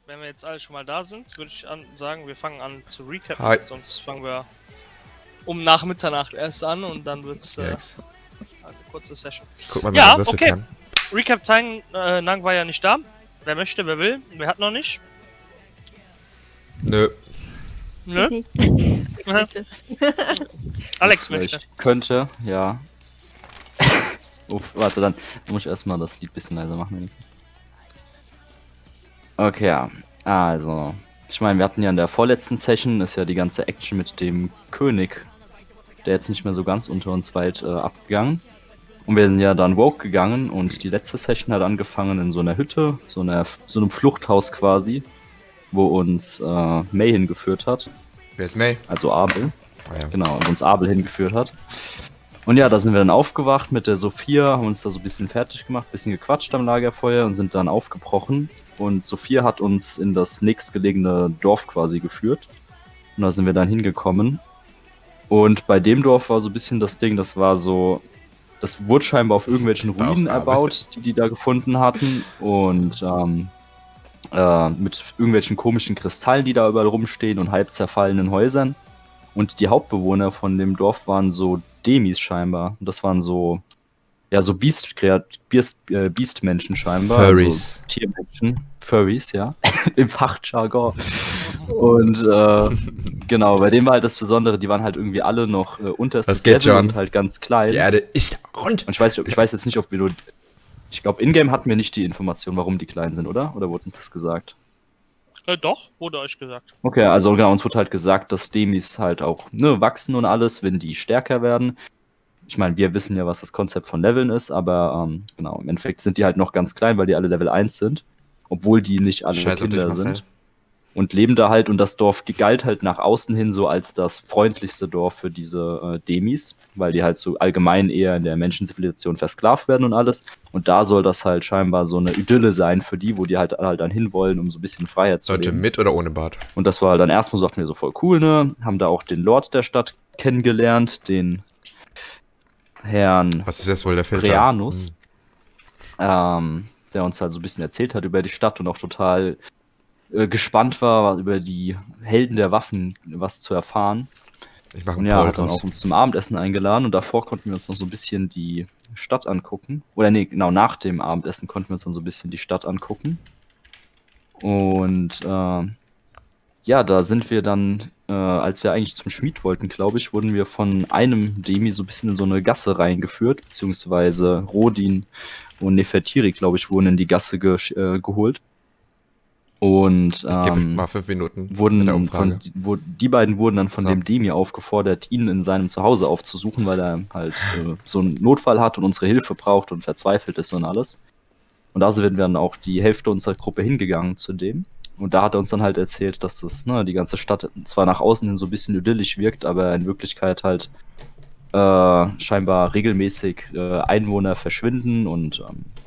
wenn wir jetzt alle schon mal da sind, würde ich sagen, wir fangen an zu recappen. Hi. Sonst fangen wir um nach Mitternacht erst an und dann wird es eine kurze Session. Guck mal, Ja, das okay. kann. Recap zeigen, Nang war ja nicht da. Wer möchte, wer will. Wer hat noch nicht? Nö. Ne? Alex möchte. Ich könnte, ja. Uff, warte, dann muss ich erstmal das Lied ein bisschen leiser machen. Okay, ja. Also, ich meine, wir hatten ja in der vorletzten Session, ist ja die ganze Action mit dem König, der jetzt nicht mehr so ganz unter uns weit abgegangen. Und wir sind ja dann woke gegangen und die letzte Session hat angefangen in so einer Hütte, so einem Fluchthaus quasi, wo uns May hingeführt hat. Wer ist May? Also Abel. Oh, ja. Genau, uns Abel hingeführt hat. Und ja, da sind wir dann aufgewacht mit der Sophia, haben uns da so ein bisschen fertig gemacht, bisschen gequatscht am Lagerfeuer und sind dann aufgebrochen. Und Sophia hat uns in das nächstgelegene Dorf quasi geführt. Und da sind wir dann hingekommen. Und bei dem Dorf war so ein bisschen das Ding, das wurde scheinbar auf irgendwelchen Ruinen erbaut, die da gefunden hatten. Und mit irgendwelchen komischen Kristallen, die da überall rumstehen und halb zerfallenen Häusern. Und die Hauptbewohner von dem Dorf waren so Demis scheinbar. Und das waren so, ja, so Beastmenschen scheinbar. Furries. Also Tiermenschen. Furries, ja. Im Fachjargon. Und genau, bei denen war halt das Besondere, die waren halt irgendwie alle noch unterstes Level und halt ganz klein. Die Erde ist rund. Und ich weiß jetzt nicht, ob wir ich glaube, in-game hatten wir nicht die Information, warum die klein sind, oder? Oder wurde uns das gesagt? Doch, wurde euch gesagt. Okay, also genau, uns wurde halt gesagt, dass Demis halt auch wachsen und alles, wenn die stärker werden. Ich meine, wir wissen ja, was das Konzept von Leveln ist, aber genau, im Endeffekt sind die halt noch ganz klein, weil die alle Level 1 sind. Obwohl die nicht alle Kinder sind. Und leben da halt, und das Dorf galt halt nach außen hin so als das freundlichste Dorf für diese Demis, weil die halt so allgemein eher in der Menschenzivilisation versklavt werden und alles. Und da soll das halt scheinbar so eine Idylle sein für die, wo die halt dann hinwollen, um so ein bisschen Freiheit zu Leute leben. mit oder ohne Bart? Und das war dann erstmal, sagten wir so voll cool, ne? Haben da auch den Lord der Stadt kennengelernt, den Herrn Was ist jetzt wohl der Filter? Prianus, der uns halt so ein bisschen erzählt hat über die Stadt und auch total gespannt war, über die Helden der Waffen was zu erfahren. Ich mache Und ja, hat dann auch uns zum Abendessen eingeladen und davor konnten wir uns noch so ein bisschen die Stadt angucken. Oder nee, genau, nach dem Abendessen konnten wir uns dann so ein bisschen die Stadt angucken. Und ja, da sind wir dann, als wir eigentlich zum Schmied wollten, glaube ich, wurden wir von einem Demi so ein bisschen in so eine Gasse reingeführt, beziehungsweise Rodin und Nefertiri, glaube ich, wurden in die Gasse geholt. Und mal 5 Minuten die beiden wurden dann von dem Demi aufgefordert, ihn in seinem Zuhause aufzusuchen, weil er halt so einen Notfall hat und unsere Hilfe braucht und verzweifelt ist und alles. Und da sind wir dann auch die Hälfte unserer Gruppe hingegangen zu dem. Und da hat er uns dann halt erzählt, dass das, die ganze Stadt zwar nach außen hin so ein bisschen idyllisch wirkt, aber in Wirklichkeit halt scheinbar regelmäßig Einwohner verschwinden und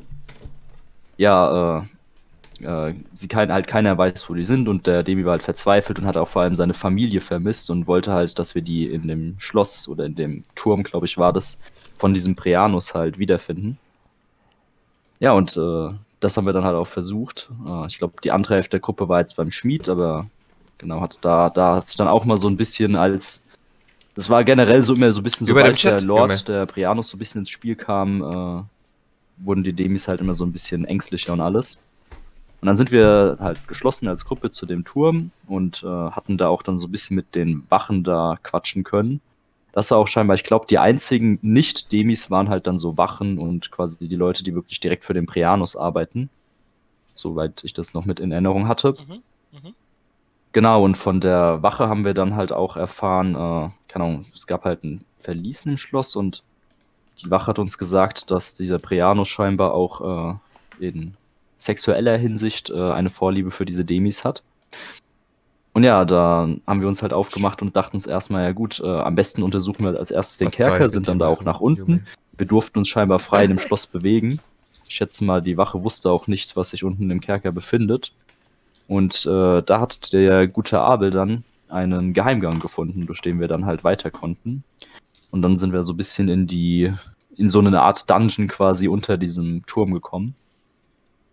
keiner weiß, wo die sind, und der Demi war halt verzweifelt und hat auch vor allem seine Familie vermisst und wollte halt, dass wir die in dem Schloss oder in dem Turm, glaube ich, war das, von diesem Prianus halt wiederfinden. Ja, und das haben wir dann halt auch versucht. Ich glaube, die andere Hälfte der Gruppe war jetzt beim Schmied, aber genau, da hat sich dann auch mal so ein bisschen das war generell so immer so ein bisschen, sobald der Lord, der Prianus, so ein bisschen ins Spiel kam, wurden die Demis halt immer so ein bisschen ängstlicher und alles. Und dann sind wir halt geschlossen als Gruppe zu dem Turm und hatten da auch dann so ein bisschen mit den Wachen da quatschen können. Das war auch scheinbar, ich glaube, die einzigen Nicht-Demis waren halt dann so Wachen und quasi die Leute, die wirklich direkt für den Prianus arbeiten. Soweit ich das noch mit in Erinnerung hatte. Genau, und von der Wache haben wir dann halt auch erfahren, keine Ahnung, es gab halt ein Verlies im Schloss und die Wache hat uns gesagt, dass dieser Prianus scheinbar auch in sexueller Hinsicht eine Vorliebe für diese Demis hat. Und ja, da haben wir uns halt aufgemacht und dachten uns erstmal, ja gut, am besten untersuchen wir als erstes den Kerker, sind dann da auch nach unten. Wir durften uns scheinbar frei in dem Schloss bewegen. Ich schätze mal, die Wache wusste auch nicht, was sich unten im Kerker befindet. Und da hat der gute Abel dann einen Geheimgang gefunden, durch den wir dann halt weiter konnten. Und dann sind wir so ein bisschen in so eine Art Dungeon quasi unter diesem Turm gekommen.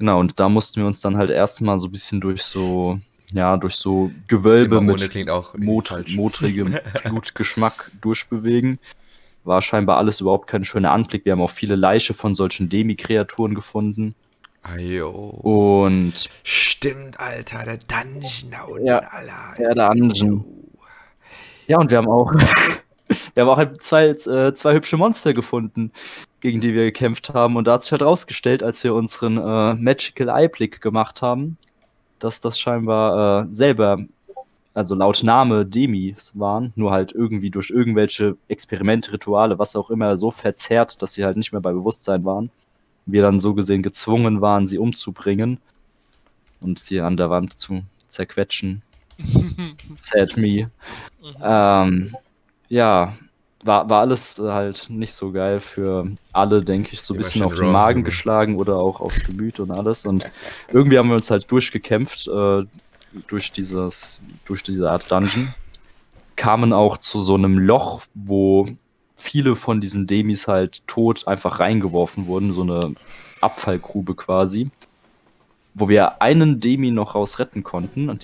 Genau, und da mussten wir uns dann halt erstmal so ein bisschen durch so Gewölbe Immer ohne mit klingt auch irgendwie falsch. modrigem Blutgeschmack durchbewegen. War scheinbar alles überhaupt kein schöner Anblick. Wir haben auch viele Leiche von solchen Demi-Kreaturen gefunden. Ajo. Und Stimmt, Alter, der Dungeon da unten, Ja, Alter. der Dungeon. Ja, und wir haben auch halt zwei hübsche Monster gefunden, gegen die wir gekämpft haben. Und da hat sich halt rausgestellt, als wir unseren Magical Eye-Blick gemacht haben, dass das scheinbar selber, also laut Name Demis waren, nur halt irgendwie durch irgendwelche Experimente, Rituale, was auch immer, so verzerrt, dass sie halt nicht mehr bei Bewusstsein waren. Wir dann so gesehen gezwungen waren, sie umzubringen und sie an der Wand zu zerquetschen. Sad me. Ja, war alles halt nicht so geil für alle, denke ich, so ein Immer bisschen schön auf den raw, Magen Junge. geschlagen oder auch aufs Gemüt und alles. Und irgendwie haben wir uns halt durchgekämpft durch diese Art Dungeon. Kamen auch zu so einem Loch, wo viele von diesen Demis halt tot einfach reingeworfen wurden, so eine Abfallgrube quasi, wo wir einen Demi noch raus retten konnten und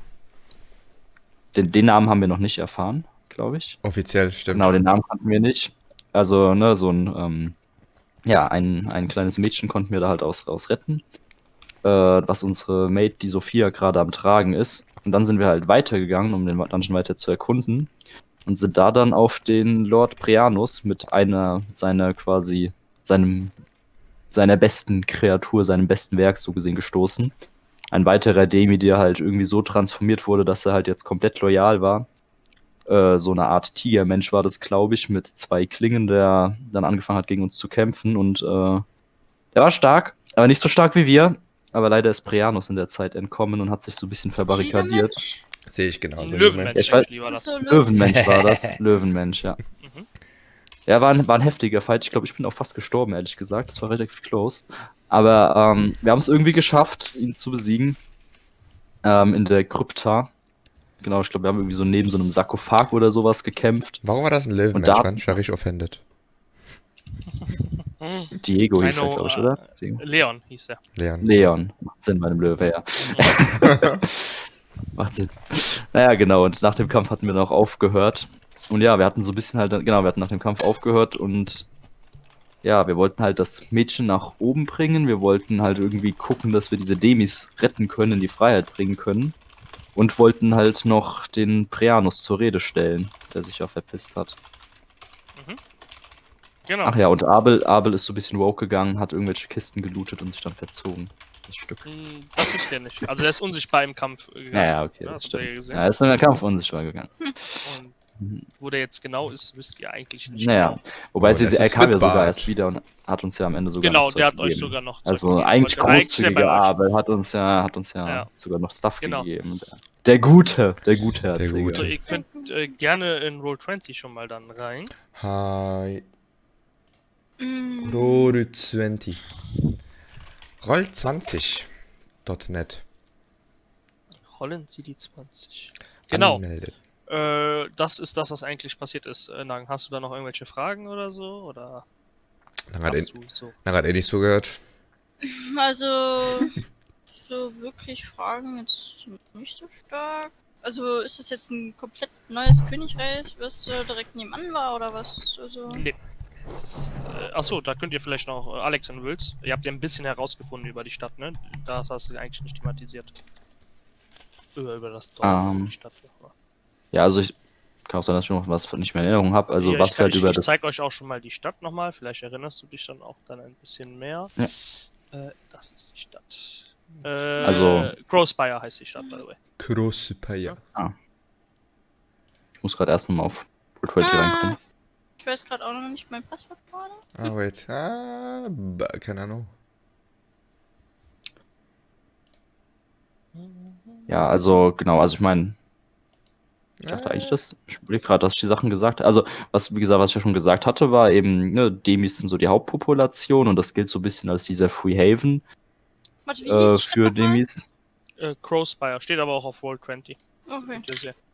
den Namen haben wir noch nicht erfahren, glaube ich. Offiziell, stimmt. Genau, den Namen kannten wir nicht. Also, ne, so ein kleines Mädchen konnten wir da halt raus retten, was unsere Mate, die Sophia, gerade am Tragen ist. Und dann sind wir halt weitergegangen, um den Dungeon weiter zu erkunden. Und sind da dann auf den Lord Prianus mit seiner besten Kreatur, seinem besten Werk so gesehen gestoßen. Ein weiterer Demi, der halt irgendwie so transformiert wurde, dass er halt jetzt komplett loyal war. So eine Art Tigermensch war das, glaube ich, mit 2 Klingen, der dann angefangen hat, gegen uns zu kämpfen. Und der war stark, aber nicht so stark wie wir. Aber leider ist Prianus in der Zeit entkommen und hat sich so ein bisschen verbarrikadiert. Sehe ich genauso. Löwenmensch, Ich weiß- actually, war das. So, Löwenmensch war das. Löwenmensch, ja. Mhm. Ja, war ein heftiger Fight. Ich glaube, ich bin auch fast gestorben, ehrlich gesagt. Das war relativ close. Aber wir haben es irgendwie geschafft, ihn zu besiegen. In der Krypta. Genau, ich glaube, wir haben irgendwie so neben so einem Sarkophag oder sowas gekämpft. Warum war das ein Löwenmensch, da- Mann? Ich war richtig offended. Diego hieß er, Rhino, glaube ich, oder? Diego. Leon hieß er. Leon. Macht Sinn bei einem Löwe, ja. Macht Sinn. Naja, genau, und nach dem Kampf hatten wir dann auch aufgehört. Und ja, wir hatten so ein bisschen halt, genau, wir hatten nach dem Kampf aufgehört und ja, wir wollten halt das Mädchen nach oben bringen. Wir wollten halt irgendwie gucken, dass wir diese Demis retten können, in die Freiheit bringen können. Und wollten halt noch den Prianus zur Rede stellen, der sich ja verpisst hat. Genau. Ach ja, und Abel ist so ein bisschen woke gegangen, hat irgendwelche Kisten gelootet und sich dann verzogen. Das Stück. Das ist ja nicht. Also der ist unsichtbar im Kampf gegangen. Ja, okay, Ja, das habt ihr ja stimmt. gesehen. Ja, ist in der Kampf unsichtbar gegangen. Und wo der jetzt genau ist, wisst ihr eigentlich nicht Naja, genau. wobei Aber sie das er ist kam ja mit sogar Bart. erst wieder und hat uns ja am Ende sogar Genau, noch Zeug der hat euch gegeben. sogar noch Zeug Also gegeben. eigentlich Aber der ist ja bei großzügiger euch. Abel hat uns ja Ja. sogar noch Stuff Genau. gegeben. Der gute Herzige. Gute. Also ihr könnt gerne in Roll20 schon mal dann rein. Hi. Mm, Roll 20. Roll 20.net. Rollen Sie die 20. Genau. Anmeldet. Das ist das, was eigentlich passiert ist. Nagen, hast du da noch irgendwelche Fragen oder so? Oder Dann hat hast du so? er nicht so gehört. Also, so wirklich Fragen jetzt nicht so stark. Also, ist das jetzt ein komplett neues Königreich, was direkt nebenan war, oder was? Also, Nee. Achso, da könnt ihr vielleicht noch, Alex und Wills, ihr habt ja ein bisschen herausgefunden über die Stadt, ne? Das hast du eigentlich nicht thematisiert. Über das Dorf, die Stadt. Ja, also ich kann auch sein, dass ich noch was nicht mehr in Erinnerung habe. Also Ja, was wir halt über ich das. zeig euch auch schon mal die Stadt nochmal, vielleicht erinnerst du dich dann auch dann ein bisschen mehr. Ja. Das ist die Stadt. Also- Crowspire heißt die Stadt, by the way. Große Paya. Ich muss gerade erstmal mal auf Roll20 reinkommen. ich weiß gerade auch noch nicht mein Passwort gerade. Ah, wait. Keine Ahnung. Ja, also genau, also ich meine, ich dachte eigentlich, ich überlege gerade, dass ich die Sachen gesagt habe. Also, wie gesagt, was ich ja schon gesagt hatte, war eben, ne, Demis sind so die Hauptpopulation und das gilt so ein bisschen als dieser Free Haven Warte, wie hieß die Stadt für nochmal? Demis. Crowspire, steht aber auch auf Roll20. Okay. Könnt ihr sehen.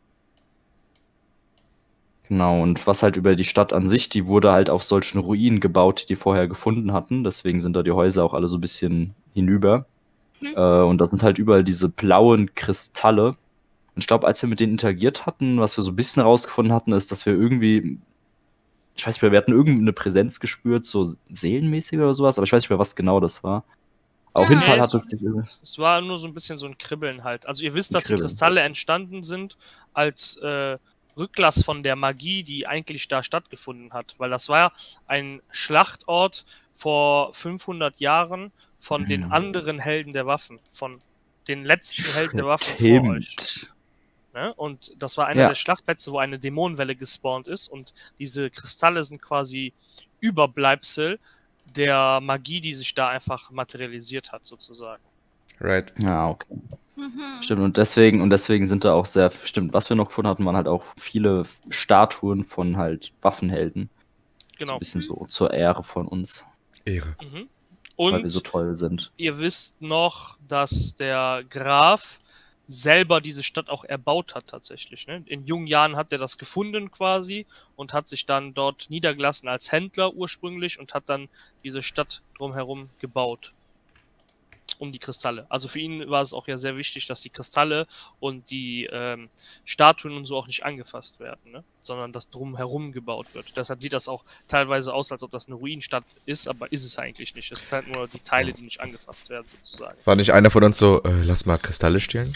Genau, und was halt über die Stadt an sich, die wurde halt auf solchen Ruinen gebaut, die vorher gefunden hatten. Deswegen sind da die Häuser auch alle so ein bisschen hinüber. Und da sind halt überall diese blauen Kristalle. Und ich glaube, als wir mit denen interagiert hatten, was wir so ein bisschen rausgefunden hatten, ist, dass wir irgendwie, ich weiß nicht mehr, wir hatten irgendeine Präsenz gespürt, so seelenmäßig oder sowas, aber ich weiß nicht mehr, was genau das war. Auf jeden Fall hat es sich irgendwie... Es war nur so ein bisschen so ein Kribbeln halt. Also ihr wisst, dass die Kribbeln. Kristalle entstanden sind als Rücklass von der Magie, die eigentlich da stattgefunden hat. Weil das war ja ein Schlachtort vor 500 Jahren von den anderen Helden der Waffen. Von den letzten Helden der Waffen vor euch. Ne? Und das war einer der Schlachtplätze, wo eine Dämonenwelle gespawnt ist. Und diese Kristalle sind quasi Überbleibsel der Magie, die sich da einfach materialisiert hat, sozusagen. Right. Ja, okay. Stimmt, und deswegen sind da auch sehr, stimmt, was wir noch gefunden hatten, waren halt auch viele Statuen von halt Waffenhelden. Genau. So ein bisschen so zur Ehre von uns, Ehre. Und weil wir so toll sind. ihr wisst noch, dass der Graf selber diese Stadt auch erbaut hat tatsächlich. Ne? In jungen Jahren hat er das gefunden quasi und hat sich dann dort niedergelassen als Händler ursprünglich und hat dann diese Stadt drumherum gebaut. Um die Kristalle. Also für ihn war es auch ja sehr wichtig, dass die Kristalle und die Statuen und so auch nicht angefasst werden, ne? Sondern dass drumherum gebaut wird. Deshalb sieht das auch teilweise aus, als ob das eine Ruinenstadt ist, aber ist es eigentlich nicht. Es sind halt nur die Teile, die nicht angefasst werden, sozusagen. War nicht einer von uns so, lass mal Kristalle stehlen?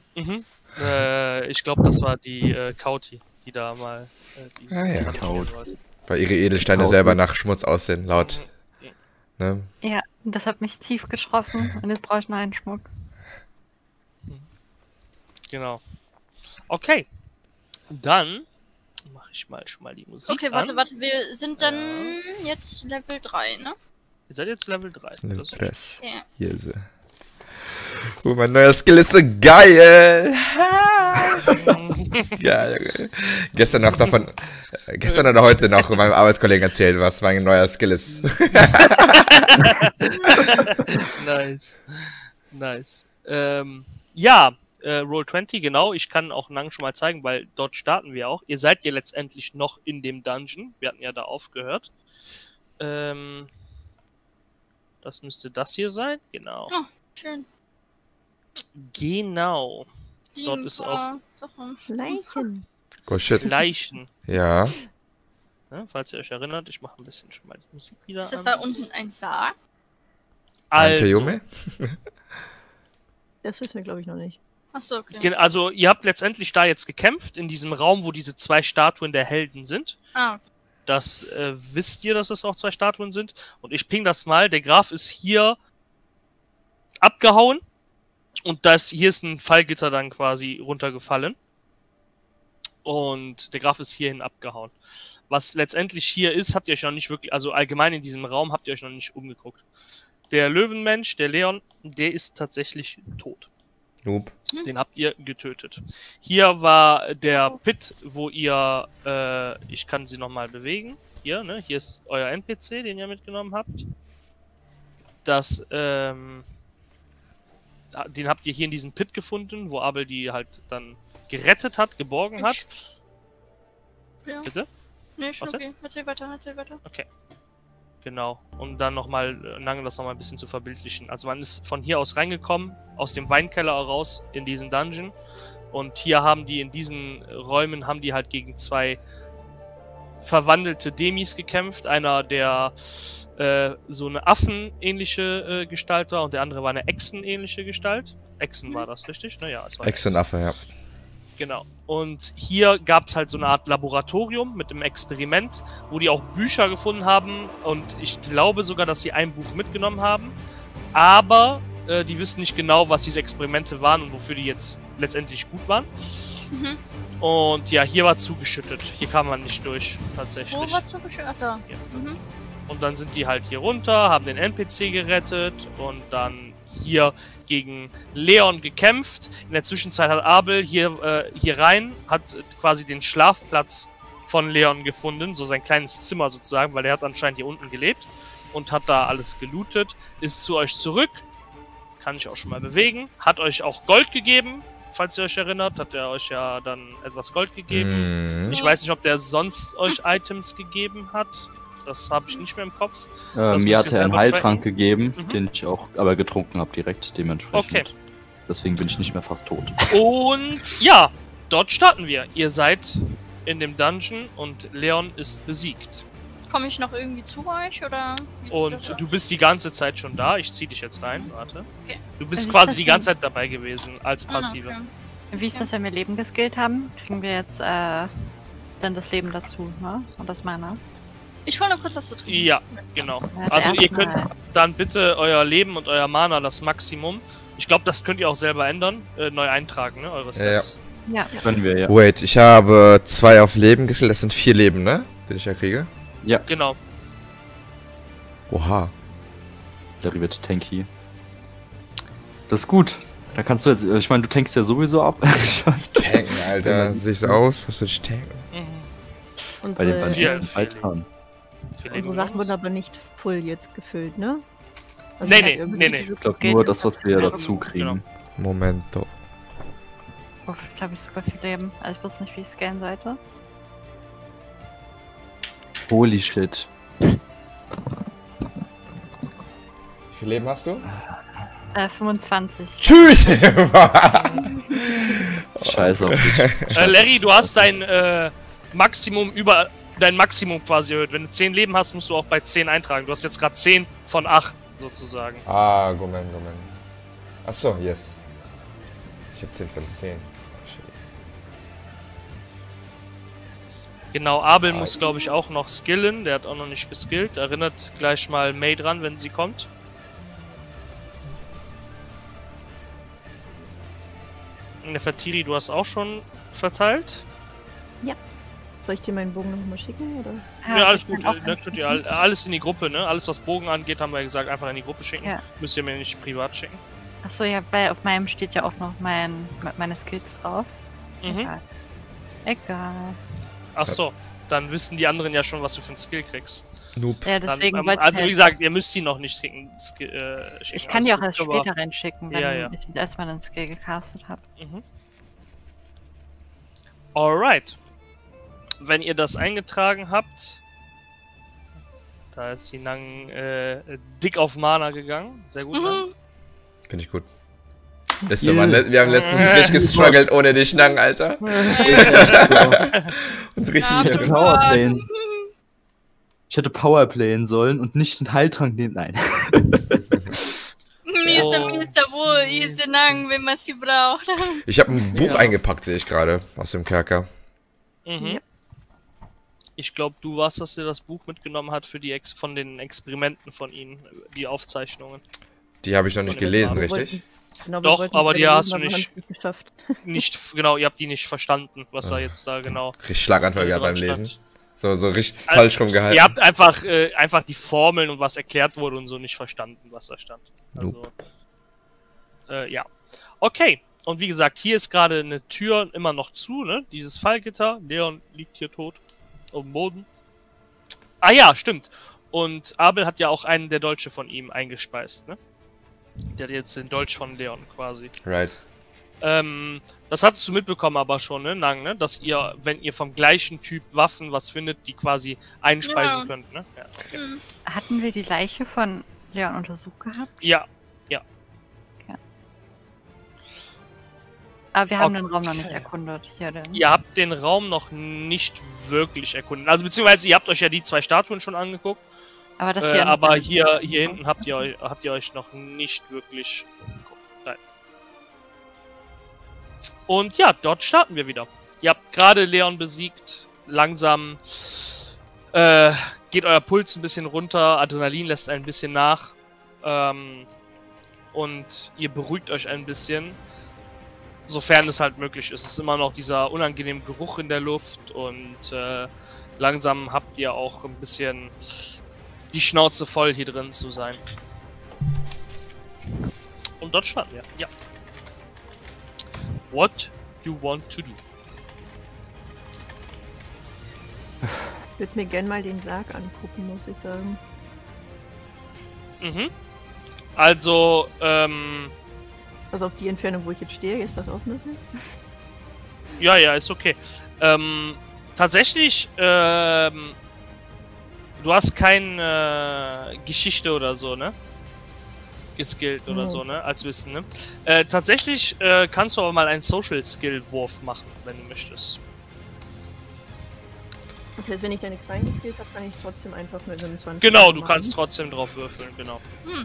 Ich glaube, das war die Kauti, die da mal die ja. stehlen wollte. Weil ihre Edelsteine selber nach Schmutz aussehen, laut. Ne? Ja, das hat mich tief getroffen und jetzt brauche ich noch einen Schmuck. Genau. Okay. Dann mache ich mal schon mal die Musik Okay, an. warte, wir sind dann jetzt Level 3, ne? Ihr seid jetzt Level 3. Das ist Press. Ja. Hier ist er. Oh, mein neuer Skill ist so geil! Ja, Junge. Gestern oder heute noch meinem Arbeitskollegen erzählt, was mein neuer Skill ist. Nice. Ja, Roll20, genau. Ich kann auch Nang schon mal zeigen, weil dort starten wir auch. Ihr seid ja letztendlich noch in dem Dungeon. Wir hatten ja da aufgehört. Das müsste das hier sein. Genau. Oh, schön. Genau. Dort ist auch Sachen. Leichen. Oh shit. Leichen. Ja. Ne, falls ihr euch erinnert, ich mache ein bisschen schon mal die Musik wieder Ist das an. da unten ein Sarg? Danke, Junge. Das wissen wir, glaube ich, noch nicht. Achso, okay. Also ihr habt letztendlich da jetzt gekämpft, in diesem Raum, wo diese 2 Statuen der Helden sind. Ah, okay. Das wisst ihr, dass es auch 2 Statuen sind. Und ich ping das mal. Der Graf ist hier abgehauen. Und hier ist ein Fallgitter dann quasi runtergefallen. Und der Graf ist hierhin abgehauen. Was letztendlich hier ist, habt ihr euch noch nicht wirklich, also allgemein in diesem Raum habt ihr euch noch nicht umgeguckt. Der Löwenmensch, der Leon, der ist tatsächlich tot. Nope. Den habt ihr getötet. Hier war der Pit, wo ihr, ich kann sie nochmal bewegen. Hier, ne? Hier ist euer NPC, den ihr mitgenommen habt. Den habt ihr hier in diesem Pit gefunden, wo Abel die halt dann gerettet hat, geborgen hat. Ja. Bitte? Nee, schon Was okay. Erzähl weiter. Okay. Genau. Um dann nochmal, Nang das nochmal ein bisschen zu verbildlichen. Also man ist von hier aus reingekommen, aus dem Weinkeller raus in diesen Dungeon. Und hier haben die, in diesen Räumen, haben die halt gegen 2 verwandelte Demis gekämpft. Einer, der so eine Affenähnliche Gestalt war und der andere war eine Echsenähnliche Gestalt. Echsen war das, richtig? Naja, es war Echsenaffe, ja. Genau. Und hier gab es halt so eine Art Laboratorium mit einem Experiment, wo die auch Bücher gefunden haben. Und ich glaube sogar, dass sie ein Buch mitgenommen haben. Aber die wissen nicht genau, was diese Experimente waren und wofür die jetzt letztendlich gut waren. Und ja, hier war zugeschüttet. Hier kam man nicht durch, tatsächlich. Wo war zugeschüttet? Da. Ja. Und dann sind die halt hier runter, haben den NPC gerettet und dann hier gegen Leon gekämpft. In der Zwischenzeit hat Abel hier rein, hat quasi den Schlafplatz von Leon gefunden, so sein kleines Zimmer sozusagen, weil er hat anscheinend hier unten gelebt und hat da alles gelootet, ist zu euch zurück, kann ich auch schon mal bewegen, hat euch auch Gold gegeben, falls ihr euch erinnert, hat er euch ja dann etwas Gold gegeben. Ich weiß nicht, ob der sonst euch Items gegeben hat. Das habe ich nicht mehr im Kopf. Das Mir müsst hat ihr er einen selber Heiltrank tracken. gegeben, Mhm. den ich auch aber getrunken habe direkt, dementsprechend. Okay. Deswegen bin ich nicht mehr fast tot. Und ja, dort starten wir. Ihr seid in dem Dungeon und Leon ist besiegt. Komme ich noch irgendwie zu euch oder? wie Und das du bist die ganze Zeit schon da. Ich zieh dich jetzt rein. Warte. Okay. Du bist Also quasi ist die das ganze Zeit dabei gewesen als Passive. okay. Wie ist das, wenn wir Leben geskillt haben? Kriegen wir jetzt dann das Leben dazu, ne? Und das meine. Ich hole nur kurz was zu trinken. Ja, genau. Ja, Also ihr erstmal- könnt dann bitte euer Leben und euer Mana, das Maximum. Ich glaube, das könnt ihr auch selber ändern. Neu eintragen, ne? Eure Stats. Ja. Können wir ja. Wait, ich habe 2 auf Leben gestellt, das sind 4 Leben, ne? Den ich ja kriege. Genau. Oha. Larry wird tanky. Das ist gut. Da kannst du jetzt, ich meine, du tankst ja sowieso ab. Tanken, Alter. Sehe ich so aus? Was will ich tanken? Mhm. Bei den Unsere, Vier. Banditen Altan. Viel Leben unsere Sachen noch. wurden aber nicht full jetzt gefüllt, ne? Also Nee, ich hab nee, irgendwie nee. diese- Ich glaube nur das, was wir Ja, dazu kriegen. Momento. Uff, jetzt habe ich super viel Leben. Also ich wusste nicht, wie ich scannen sollte. Holy shit. Wie viel Leben hast du? 25. Tschüss! Scheiß auf dich. Larry, du hast dein Maximum über dein Maximum quasi erhöht. Wenn du 10 Leben hast, musst du auch bei 10 eintragen. Du hast jetzt gerade 10 von 8 sozusagen. Ah, Gomen. Achso, yes. Ich hab 10 von 10. Shit. Genau, Abel muss glaube ich auch noch skillen. Der hat auch noch nicht geskillt. Erinnert gleich mal May dran, wenn sie kommt. Nefertiri, du hast auch schon verteilt. Soll ich dir meinen Bogen nochmal schicken, oder? Ja, alles ich gut. kann auch Ne, könnt ihr alles in die Gruppe, ne? Alles was Bogen angeht, haben wir ja gesagt, einfach in die Gruppe schicken. Ja. Müsst ihr mir nicht privat schicken. Achso, ja, weil auf meinem steht ja auch noch meine Skills drauf. Mhm. Egal. Egal. Ach so, dann wissen die anderen ja schon, was du für einen Skill kriegst. Noob. Ja, Dann, deswegen wollte also ich wie halt- gesagt, ihr müsst sie noch nicht schicken. Ich kann die auch Alles erst gut, aber- später reinschicken, wenn Ja, ja. ich erstmal einen Skill gecastet habe. Mhm. Alright. Wenn ihr das eingetragen habt, da ist die Nang dick auf Mana gegangen. Sehr gut. Nang. Finde ich gut. Ist so, Mann, wir haben letztens richtig gestruggelt ohne dich, Nang, Alter. Uns richtig Ja, Ich hätte du- Powerplayen. Ich hätte Powerplayen sollen und nicht einen Heiltrank nehmen. Nein. Mister, wo ist der Nang, wenn man sie braucht? Ich habe ein Buch Ja. eingepackt, sehe ich gerade, aus dem Kerker. Mhm. Ja. Ich glaube, du warst, dass dir das Buch mitgenommen hat für die von den Experimenten von ihnen, die Aufzeichnungen. Die habe ich noch nicht Von den gelesen, Farben. richtig? Genau, Doch, wollten aber es die beide hast lesen, du aber wir nicht. haben's nicht geschafft. Nicht, genau, ihr habt die nicht verstanden, was da jetzt da genau Richtig Schlaganfall gehabt dran beim Lesen. stand. So richtig Also, falsch rumgehalten. Ihr habt einfach die Formeln und was erklärt wurde und so nicht verstanden, was da stand. Also, ja. Okay. Und wie gesagt, hier ist gerade eine Tür immer noch zu, ne? Dieses Fallgitter. Leon liegt hier tot. Auf dem Boden. Ah ja, stimmt. Und Abel hat ja auch einen der Dolche von ihm eingespeist, ne? Der hat jetzt den Dolch von Leon quasi. Right. Das hattest du mitbekommen aber schon, ne, Nang, ne? Dass ihr, wenn ihr vom gleichen Typ Waffen was findet, die quasi einspeisen Ja. könnt, ne? Ja, okay. Hatten wir die Leiche von Leon untersucht gehabt? Ja, Aber wir haben den Raum noch nicht Okay. erkundet. Hier denn. ihr habt den Raum noch nicht wirklich erkundet. Also beziehungsweise ihr habt euch ja die 2 Statuen schon angeguckt, Aber das aber noch- hier hinten habt ihr euch noch nicht wirklich angeguckt. Nein. Und ja, dort starten wir wieder. Ihr habt gerade Leon besiegt. Langsam geht euer Puls ein bisschen runter, Adrenalin lässt ein bisschen nach. Und ihr beruhigt euch ein bisschen. Sofern es halt möglich ist. Es ist immer noch dieser unangenehme Geruch in der Luft und langsam habt ihr auch ein bisschen die Schnauze voll, hier drin zu sein. Und dort starten wir. Ja. What you want to do? Ich würde mir gerne mal den Sarg angucken, muss ich sagen. Mhm. Also, Also auf die Entfernung, wo ich jetzt stehe, ist das auch möglich? ja, ist okay. Tatsächlich, du du hast keine Geschichte oder so, ne? Geskillt oder so, ne? Als Wissen, ne? Tatsächlich kannst du aber mal einen Social-Skill-Wurf machen, wenn du möchtest. Das heißt, wenn ich da nichts reingeskillt habe, kann ich trotzdem einfach mit einem 20. Genau, du machen. kannst trotzdem drauf würfeln, genau.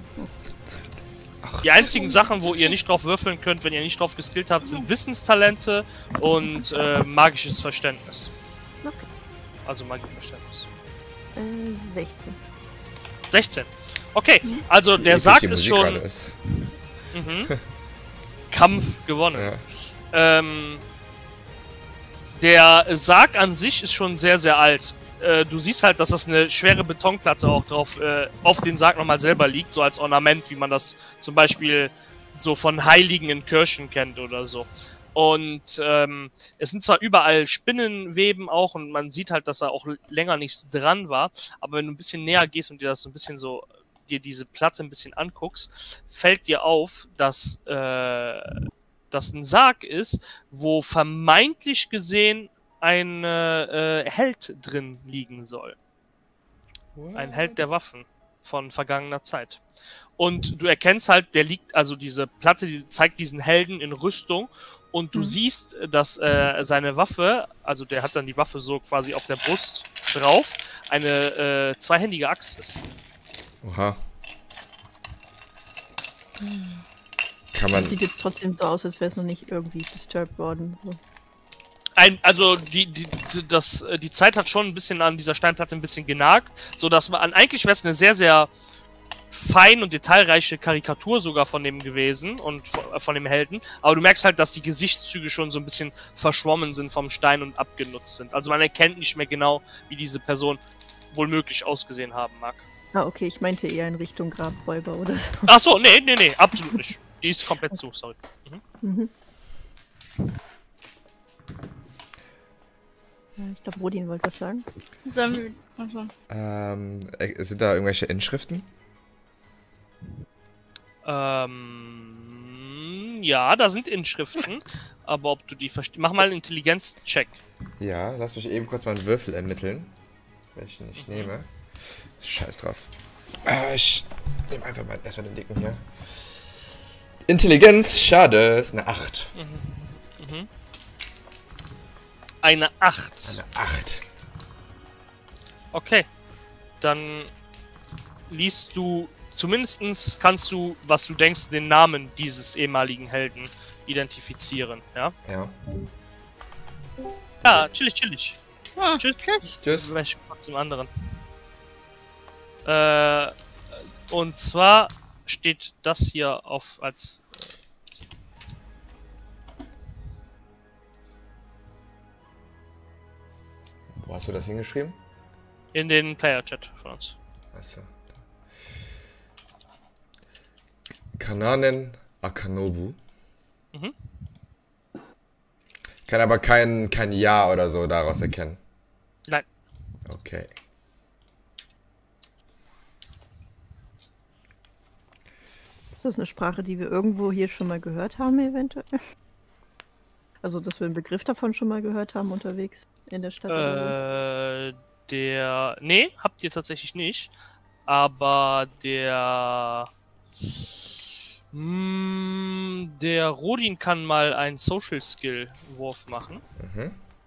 Die einzigen Sachen, wo ihr nicht drauf würfeln könnt, wenn ihr nicht drauf geskillt habt, sind Wissenstalente und magisches Verständnis. Okay. Also Magieverständnis. 16. 16. Okay, also der Wie Sarg die ist Musik schon... gerade ist. Kampf gewonnen. Ja. Der Sarg an sich ist schon sehr, sehr alt. Du siehst halt, dass das eine schwere Betonplatte auch drauf auf den Sarg nochmal selber liegt, so als Ornament, wie man das zum Beispiel so von Heiligen in Kirchen kennt oder so. Und es sind zwar überall Spinnenweben auch und man sieht halt, dass da auch länger nichts dran war, aber wenn du ein bisschen näher gehst und dir das so ein bisschen so, dir diese Platte ein bisschen anguckst, fällt dir auf, dass das ein Sarg ist, wo vermeintlich gesehen ein Held drin liegen soll. Ein Held der Waffen von vergangener Zeit. Und du erkennst halt, der liegt, also diese Platte, die zeigt diesen Helden in Rüstung und du siehst, dass seine Waffe, also der hat dann die Waffe so quasi auf der Brust drauf, eine zweihändige Axt ist. Oha. Kann man... Das sieht jetzt trotzdem so aus, als wäre es noch nicht irgendwie disturbed worden. So. Also die Zeit hat schon ein bisschen an dieser Steinplatte ein bisschen genagt, so dass man eigentlich wäre es eine sehr, sehr fein und detailreiche Karikatur sogar von dem gewesen und von dem Helden, aber du merkst halt, dass die Gesichtszüge schon so ein bisschen verschwommen sind vom Stein und abgenutzt sind. Also man erkennt nicht mehr genau, wie diese Person wohl möglich ausgesehen haben mag. Ah, okay, ich meinte eher in Richtung Grabräuber oder so. Ach so, nee, absolut nicht. Die ist komplett zu, sorry. Ich glaube, Rodin wollte was sagen. Sollen wir. Also. Sind da irgendwelche Inschriften? Ja, da sind Inschriften, aber ob du die verstehst. Mach mal einen Intelligenz-Check. Ja, lass mich eben kurz mal einen Würfel ermitteln. Welchen ich nehme. Scheiß drauf. Ich nehme einfach mal erstmal den dicken hier. Intelligenz, schade, ist eine 8. Eine 8. Eine 8. Okay. Dann liest du, zumindest kannst du, was du denkst, den Namen dieses ehemaligen Helden identifizieren, ja? Ja. Ja, chillig. Tschüss. Tschüss. Vielleicht kurz zum anderen. Und zwar steht das hier auf als... Wo hast du das hingeschrieben? in den Player-Chat von uns. Achso. Kananen Akanobu. Mhm. Ich kann aber kein Ja oder so daraus erkennen. Nein. Okay. Ist das eine Sprache, die wir irgendwo hier schon mal gehört haben, eventuell? Also, dass wir einen Begriff davon schon mal gehört haben unterwegs in der Stadt? Oder so? Nee, habt ihr tatsächlich nicht. Aber der Rodin kann mal einen Social Skill Wurf machen. Mhm.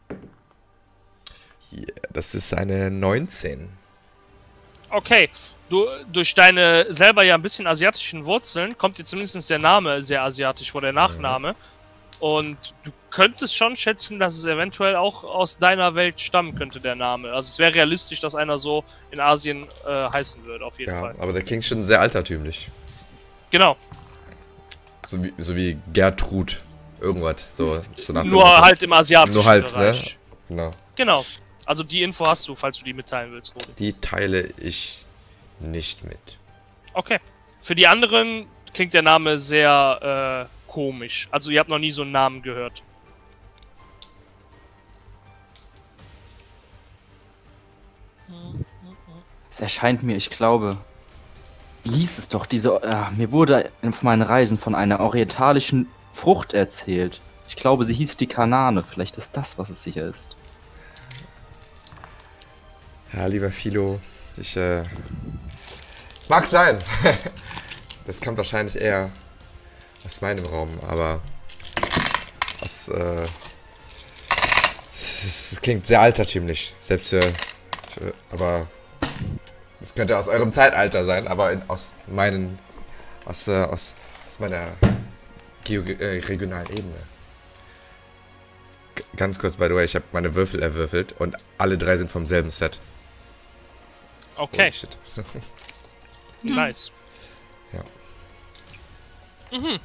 Yeah, das ist eine 19. Okay, du, durch deine selber ja ein bisschen asiatischen Wurzeln kommt dir zumindest der Name sehr asiatisch vor, der Nachname. Und du könntest schon schätzen, dass es eventuell auch aus deiner Welt stammen könnte, der Name. Also es wäre realistisch, dass einer so in Asien heißen würde, auf jeden Fall. Ja, aber der klingt schon sehr altertümlich. Genau. So wie Gertrud. Irgendwas. So nach dem Nur Motto. halt im asiatischen Nur halt, ne? Bereich. Genau. Genau. Also die Info hast du, falls du die mitteilen willst, Rodi. Die teile ich nicht mit. Okay. Für die anderen klingt der Name sehr komisch. Also ihr habt noch nie so einen Namen gehört. Es erscheint mir, ich glaube, lies es doch, mir wurde auf meinen Reisen von einer orientalischen Frucht erzählt. Ich glaube, sie hieß die Kanane. Vielleicht ist das, was es sicher ist. Ja, lieber Philo, Mag sein. Das kommt wahrscheinlich eher aus meinem Raum, aber das klingt sehr altertümlich, selbst aber das könnte aus eurem Zeitalter sein, aber aus meiner regionalen Ebene. Ganz kurz, by the way, ich habe meine Würfel erwürfelt und alle 3 sind vom selben Set. Okay. Oh, shit. Nice. Ja. Mhm.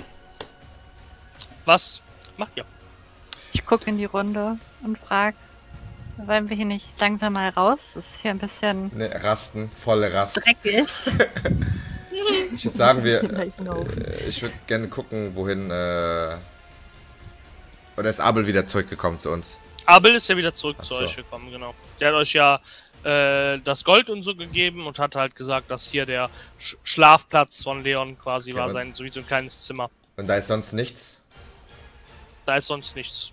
Was macht ihr? Ich gucke in die Runde und frage, wollen wir hier nicht langsam mal raus? Das ist hier ein bisschen Ne, Rasten, volle Rast. dreckig. Ich würde sagen, Genau. ich würde gerne gucken, wohin, oder ist Abel wieder zurückgekommen zu uns? Abel ist ja wieder zurück Ach zu so. euch gekommen, genau. Der hat euch ja das Gold und so gegeben und hat halt gesagt, dass hier der Schlafplatz von Leon quasi Okay, war, und- so wie so ein kleines Zimmer. Und da ist sonst nichts? Da ist sonst nichts.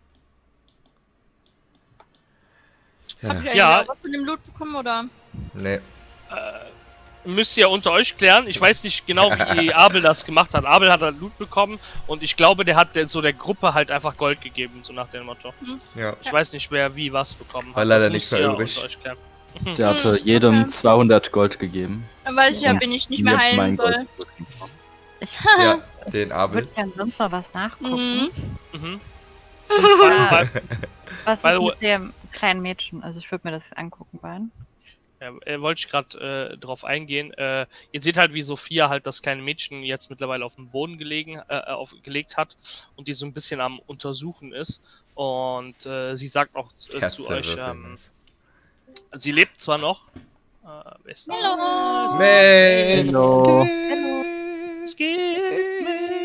Ja. Habt ihr Ja. eigentlich auch was von dem Loot bekommen, oder? Nee. Müsst ihr unter euch klären. Ich weiß nicht genau, wie Abel das gemacht hat. Abel hat halt Loot bekommen und ich glaube, der hat so der Gruppe halt einfach Gold gegeben, so nach dem Motto. Ja. Ich weiß nicht, wer wie was bekommen hat. War leider Das nichts müsst mehr ihr übrig. unter euch klären. Der hatte jedem 200 Gold gegeben. Dann weiß ich ja, Ja. wen ich nicht Mir mehr heilen mein soll. Gold zurückgegeben. Ich Ja, den Abel. würde gerne sonst noch was nachgucken. Mhm. Mhm. Ja, was By ist the way- mit dem kleinen Mädchen? Also ich würde mir das angucken wollen. Ja, wollte ich gerade drauf eingehen. Ihr seht halt, wie Sophia halt das kleine Mädchen jetzt mittlerweile auf den Boden gelegt hat und die so ein bisschen am Untersuchen ist. Und sie sagt auch Herz zu der euch, Würfel. sie lebt zwar noch. Wer ist da? Hallo. Mensch. Hallo. Es geht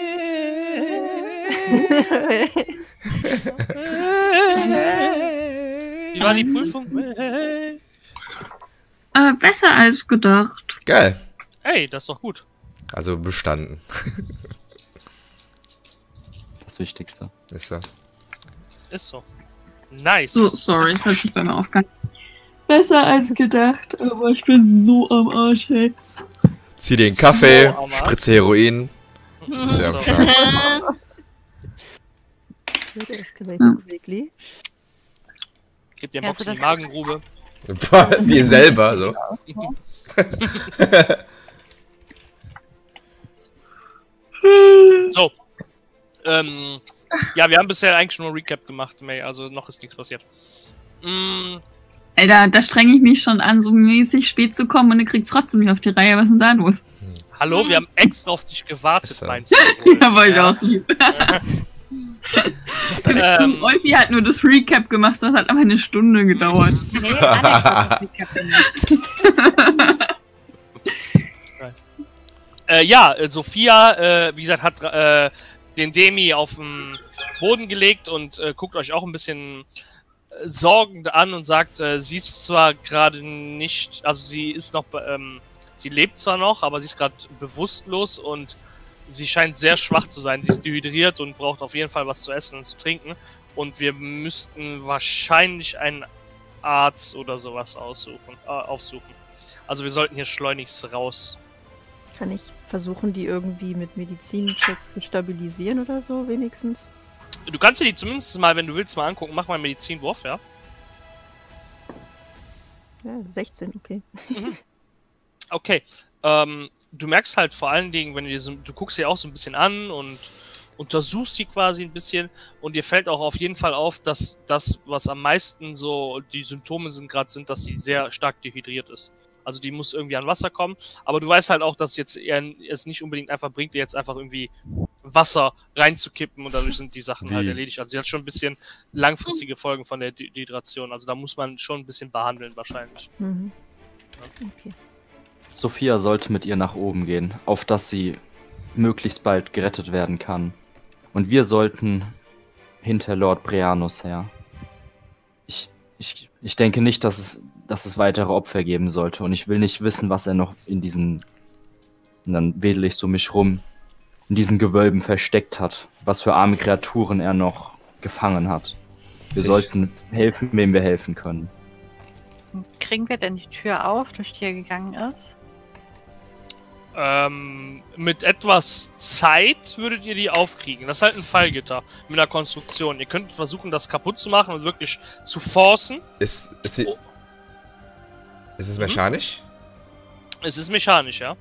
Wie war die Prüfung? Besser als gedacht. Geil. Hey, das ist doch gut. Also bestanden. Das Wichtigste. Ist so. Ist so. Nice. So, sorry, es hat sich bei mir aufgegangen. Besser als gedacht, aber ich bin so am Arsch, hey. Zieh den Kaffee, So, aber- spritze Heroin. Sehr am So. Start. Der escalated quickly. Gib dir Ja, Box so in die das- Magengrube. Dir selber, so. So. Ja, wir haben bisher eigentlich nur Recap gemacht, May, also noch ist nichts passiert. Alter, da strenge ich mich schon an, so mäßig spät zu kommen und du kriegst trotzdem nicht auf die Reihe. Was ist denn da los? Hallo, wir haben extra auf dich gewartet, Ist so. meinst du? Ja, wollte ich auch lieb. Olfi hat nur das Recap gemacht, das hat aber eine Stunde gedauert. Nee, Alex hat das Recap gemacht. Ja, Sophia, wie gesagt, hat den Demi auf den Boden gelegt und guckt euch auch ein bisschen sorgend an und sagt, sie ist zwar gerade nicht, also sie ist noch, sie lebt zwar noch, aber sie ist gerade bewusstlos und sie scheint sehr schwach zu sein. Sie ist dehydriert und braucht auf jeden Fall was zu essen und zu trinken. Und wir müssten wahrscheinlich einen Arzt oder sowas aufsuchen. Also wir sollten hier schleunigst raus. Kann ich versuchen, die irgendwie mit Medizincheck zu stabilisieren oder so, wenigstens? Du kannst dir die zumindest mal, wenn du willst, mal angucken. Mach mal einen Medizinwurf, ja? Ja, 16, okay. Okay. Du merkst halt vor allen Dingen, wenn du guckst sie auch so ein bisschen an und untersuchst sie quasi ein bisschen und dir fällt auch auf jeden Fall auf, dass das, was am meisten so die Symptome sind, dass sie sehr stark dehydriert ist. Also die muss irgendwie an Wasser kommen, aber du weißt halt auch, dass jetzt es nicht unbedingt einfach bringt, dir jetzt einfach irgendwie Wasser reinzukippen und dadurch sind die Sachen halt erledigt. Also sie hat schon ein bisschen langfristige Folgen von der Dehydration. Also da muss man schon ein bisschen behandeln wahrscheinlich. Mhm. Okay. Sophia sollte mit ihr nach oben gehen, auf dass sie möglichst bald gerettet werden kann. Und wir sollten hinter Lord Breanus her. Ich denke nicht, dass es weitere Opfer geben sollte. Und ich will nicht wissen, was er noch in diesen... Und dann wedel ich so mich rum, in diesen Gewölben versteckt hat. Was für arme Kreaturen er noch gefangen hat. Wir sollten helfen, wem wir helfen können. Kriegen wir denn die Tür auf, durch die er gegangen ist? Mit etwas Zeit würdet ihr die aufkriegen. Das ist halt ein Fallgitter mit einer Konstruktion. Ihr könnt versuchen, das kaputt zu machen und wirklich zu forcen. Ist sie... Oh. Ist es mechanisch? Es ist mechanisch, ja.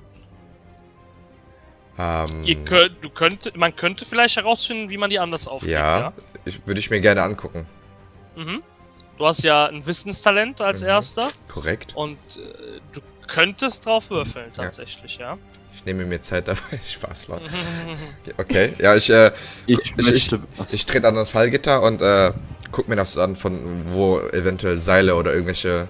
Man könnte vielleicht herausfinden, wie man die anders aufkriegt. Ja, würde ich mir gerne angucken. Mhm. Du hast ja ein Wissenstalent als erster. Korrekt. Und du könntest drauf würfeln, tatsächlich, ja. Ich nehme mir Zeit dabei. Spaß, Leute. Okay, ja, ich trete an das Fallgitter und guck mir das an, von wo eventuell Seile oder irgendwelche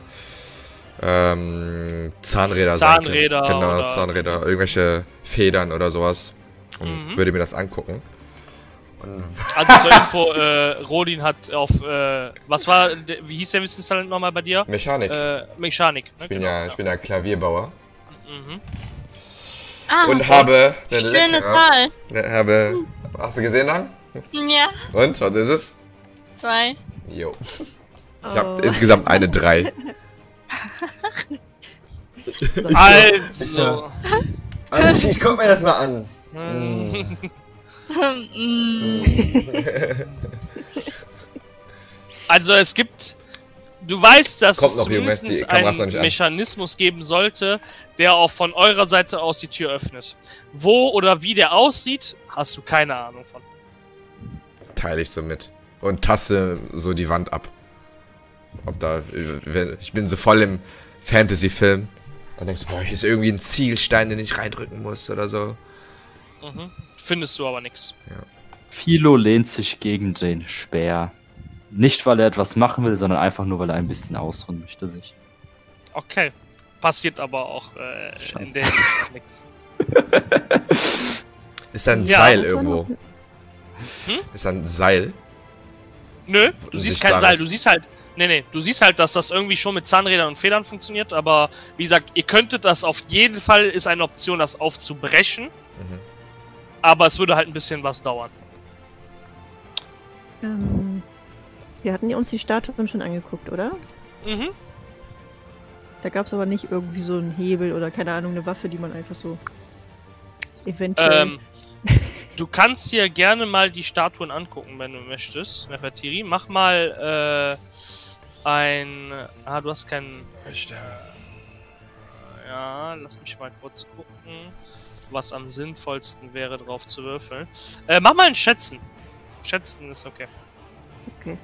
Zahnräder sein können. Genau, oder Zahnräder, irgendwelche Federn oder sowas. Und würde mir das angucken. Und also zur Info, Rodin hat auf, wie hieß der Wissenstalent nochmal bei dir? Mechanik. Mechanik. Ne? Ich bin ja Klavierbauer. Mhm. Ah, Und habe eine schöne Zahl. Hast du gesehen, Lang? Ja. Und, was ist es? 2. Jo. Ich habe insgesamt eine 3. Also. Also, ich guck mir das mal an. Also es gibt... Du weißt, dass Kommt noch, es Junge, mindestens die Kameras noch einen nicht an. Mechanismus geben sollte, der auch von eurer Seite aus die Tür öffnet. Wo oder wie der aussieht, hast du keine Ahnung von. Teile ich so mit. Und taste so die Wand ab. Ob da... Ich bin so voll im Fantasy-Film. Dann denkst du, boah, hier ist irgendwie ein Zielstein, den ich reindrücken muss oder so. Mhm. Findest du aber nichts. Ja. Philo lehnt sich gegen den Speer. Nicht, weil er etwas machen will, sondern einfach nur, weil er ein bisschen ausruhen möchte sich. Okay. Passiert aber auch in der Hinsicht nichts. Ist da ein Ja. Seil irgendwo? Ist da ein Seil? Nö, du siehst kein Sichtbares. Seil, du siehst halt... Nee, du siehst halt, dass das irgendwie schon mit Zahnrädern und Federn funktioniert, aber wie gesagt, ihr könntet das auf jeden Fall, ist eine Option, das aufzubrechen. Aber es würde halt ein bisschen was dauern. Wir hatten uns die Statuen schon angeguckt, oder? Mhm. Da gab es aber nicht irgendwie so einen Hebel oder keine Ahnung, eine Waffe, die man einfach so eventuell... Du kannst dir gerne mal die Statuen angucken, wenn du möchtest, Nefertiri. Mach mal du hast keinen... Ja, lass mich mal kurz gucken, was am sinnvollsten wäre, drauf zu würfeln. Mach mal ein Schätzen. Schätzen ist okay. Okay.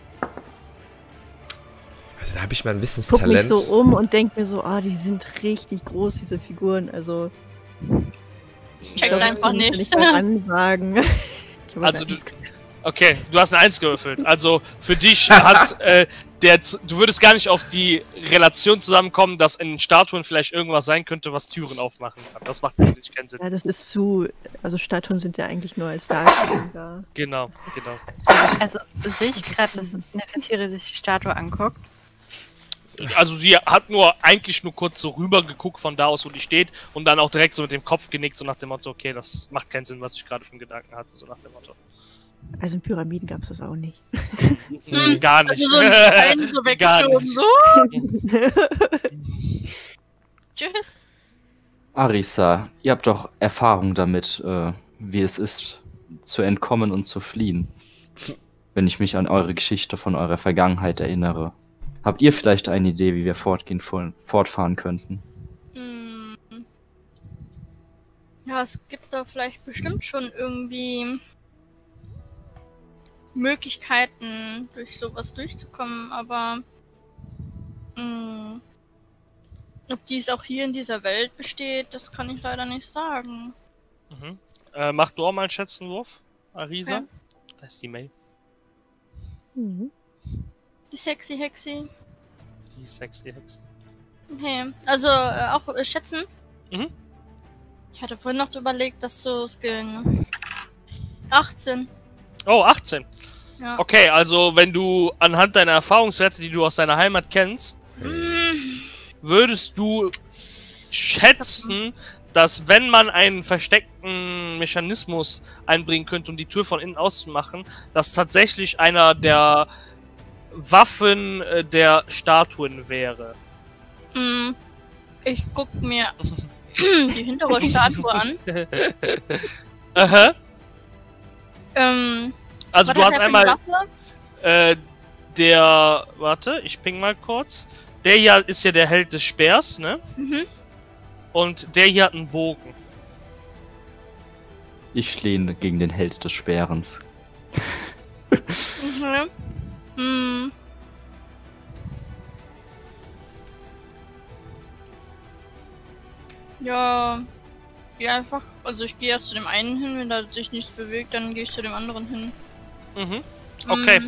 Also da habe ich mal ein Guck mich Wissenstalent. so um und denk mir so, die sind richtig groß, diese Figuren. Also... Ich check's einfach nicht. Ich mal ansagen. Also okay, du hast eine 1 gewürfelt. Also für dich hat du würdest gar nicht auf die Relation zusammenkommen, dass in den Statuen vielleicht irgendwas sein könnte, was Türen aufmachen kann. Das macht natürlich keinen Sinn. Ja, das ist also Statuen sind ja eigentlich nur als Darstellung da. Genau. Also sehe ich gerade, dass Nefertiri sich die Statue anguckt. Also sie hat eigentlich nur kurz so rüber geguckt von da aus, wo die steht und dann auch direkt so mit dem Kopf genickt, so nach dem Motto, okay, das macht keinen Sinn, was ich gerade für einen Gedanken hatte, so nach dem Motto. Also in Pyramiden gab es das auch nicht. Gar nicht. Also so ein Stein so weggeschoben, so. Tschüss. Arisa, ihr habt doch Erfahrung damit, wie es ist, zu entkommen und zu fliehen. Wenn ich mich an eure Geschichte von eurer Vergangenheit erinnere. Habt ihr vielleicht eine Idee, wie wir fortfahren könnten? Ja, es gibt da vielleicht bestimmt schon irgendwie Möglichkeiten, durch sowas durchzukommen, aber ob dies auch hier in dieser Welt besteht, das kann ich leider nicht sagen. Mach du auch mal einen Schätzenwurf, Arisa. Okay. Da ist die Mail. Die sexy Hexi. Die sexy Hexe. Okay, also auch schätzen? Mhm. Ich hatte vorhin noch überlegt, dass so es ging. 18. Oh, 18. Ja. Okay, also wenn du anhand deiner Erfahrungswerte, die du aus deiner Heimat kennst, würdest du schätzen, dass wenn man einen versteckten Mechanismus einbringen könnte, um die Tür von innen auszumachen, dass tatsächlich einer der Waffen der Statuen wäre. Ich guck mir die hintere Statue an. Aha. Also Was du hat hast er für eine einmal Waffe? warte, ich ping mal kurz. Der hier ist ja der Held des Speers, ne? Mhm. Und der hier hat einen Bogen. Ich lehne gegen den Held des Speerens. Mhm. Ja, geh einfach. Also ich gehe erst zu dem einen hin, wenn da sich nichts bewegt, dann gehe ich zu dem anderen hin. Mhm. Okay.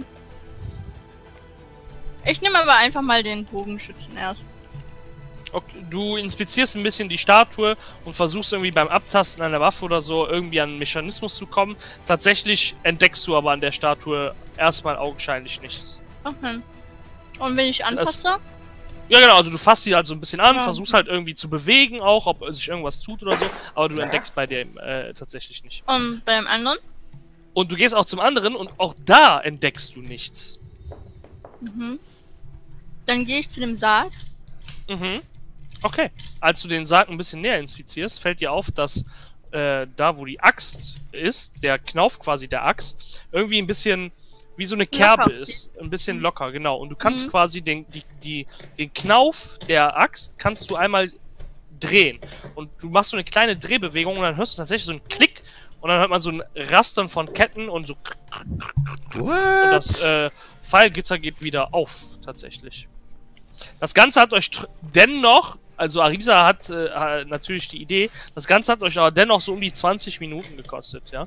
Ich nehme aber einfach mal den Bogenschützen erst. Okay. Du inspizierst ein bisschen die Statue und versuchst irgendwie beim Abtasten einer Waffe oder so irgendwie an einen Mechanismus zu kommen. Tatsächlich entdeckst du aber an der Statue erstmal augenscheinlich nichts. Okay. Und wenn ich anfasse? Ja genau, also du fasst sie halt so ein bisschen an, Ja. versuchst halt irgendwie zu bewegen auch, ob sich irgendwas tut oder so, aber du entdeckst bei dem tatsächlich nicht. Und beim anderen? Und du gehst auch zum anderen und auch da entdeckst du nichts. Mhm. Dann gehe ich zu dem Sarg. Mhm. Okay. Als du den Sarg ein bisschen näher inspizierst, fällt dir auf, dass da, wo die Axt ist, der Knauf quasi der Axt, irgendwie ein bisschen wie so eine Kerbe Locker. ist. Ein bisschen locker, genau. Und du kannst quasi den Knauf der Axt kannst du einmal drehen. Und du machst so eine kleine Drehbewegung und dann hörst du tatsächlich so einen Klick und dann hört man so ein Rastern von Ketten und so. Und das Pfeilgitter geht wieder auf, tatsächlich. Das Ganze hat euch dennoch, also Arisa hat natürlich die Idee, das Ganze hat euch aber dennoch so um die 20 Minuten gekostet, ja?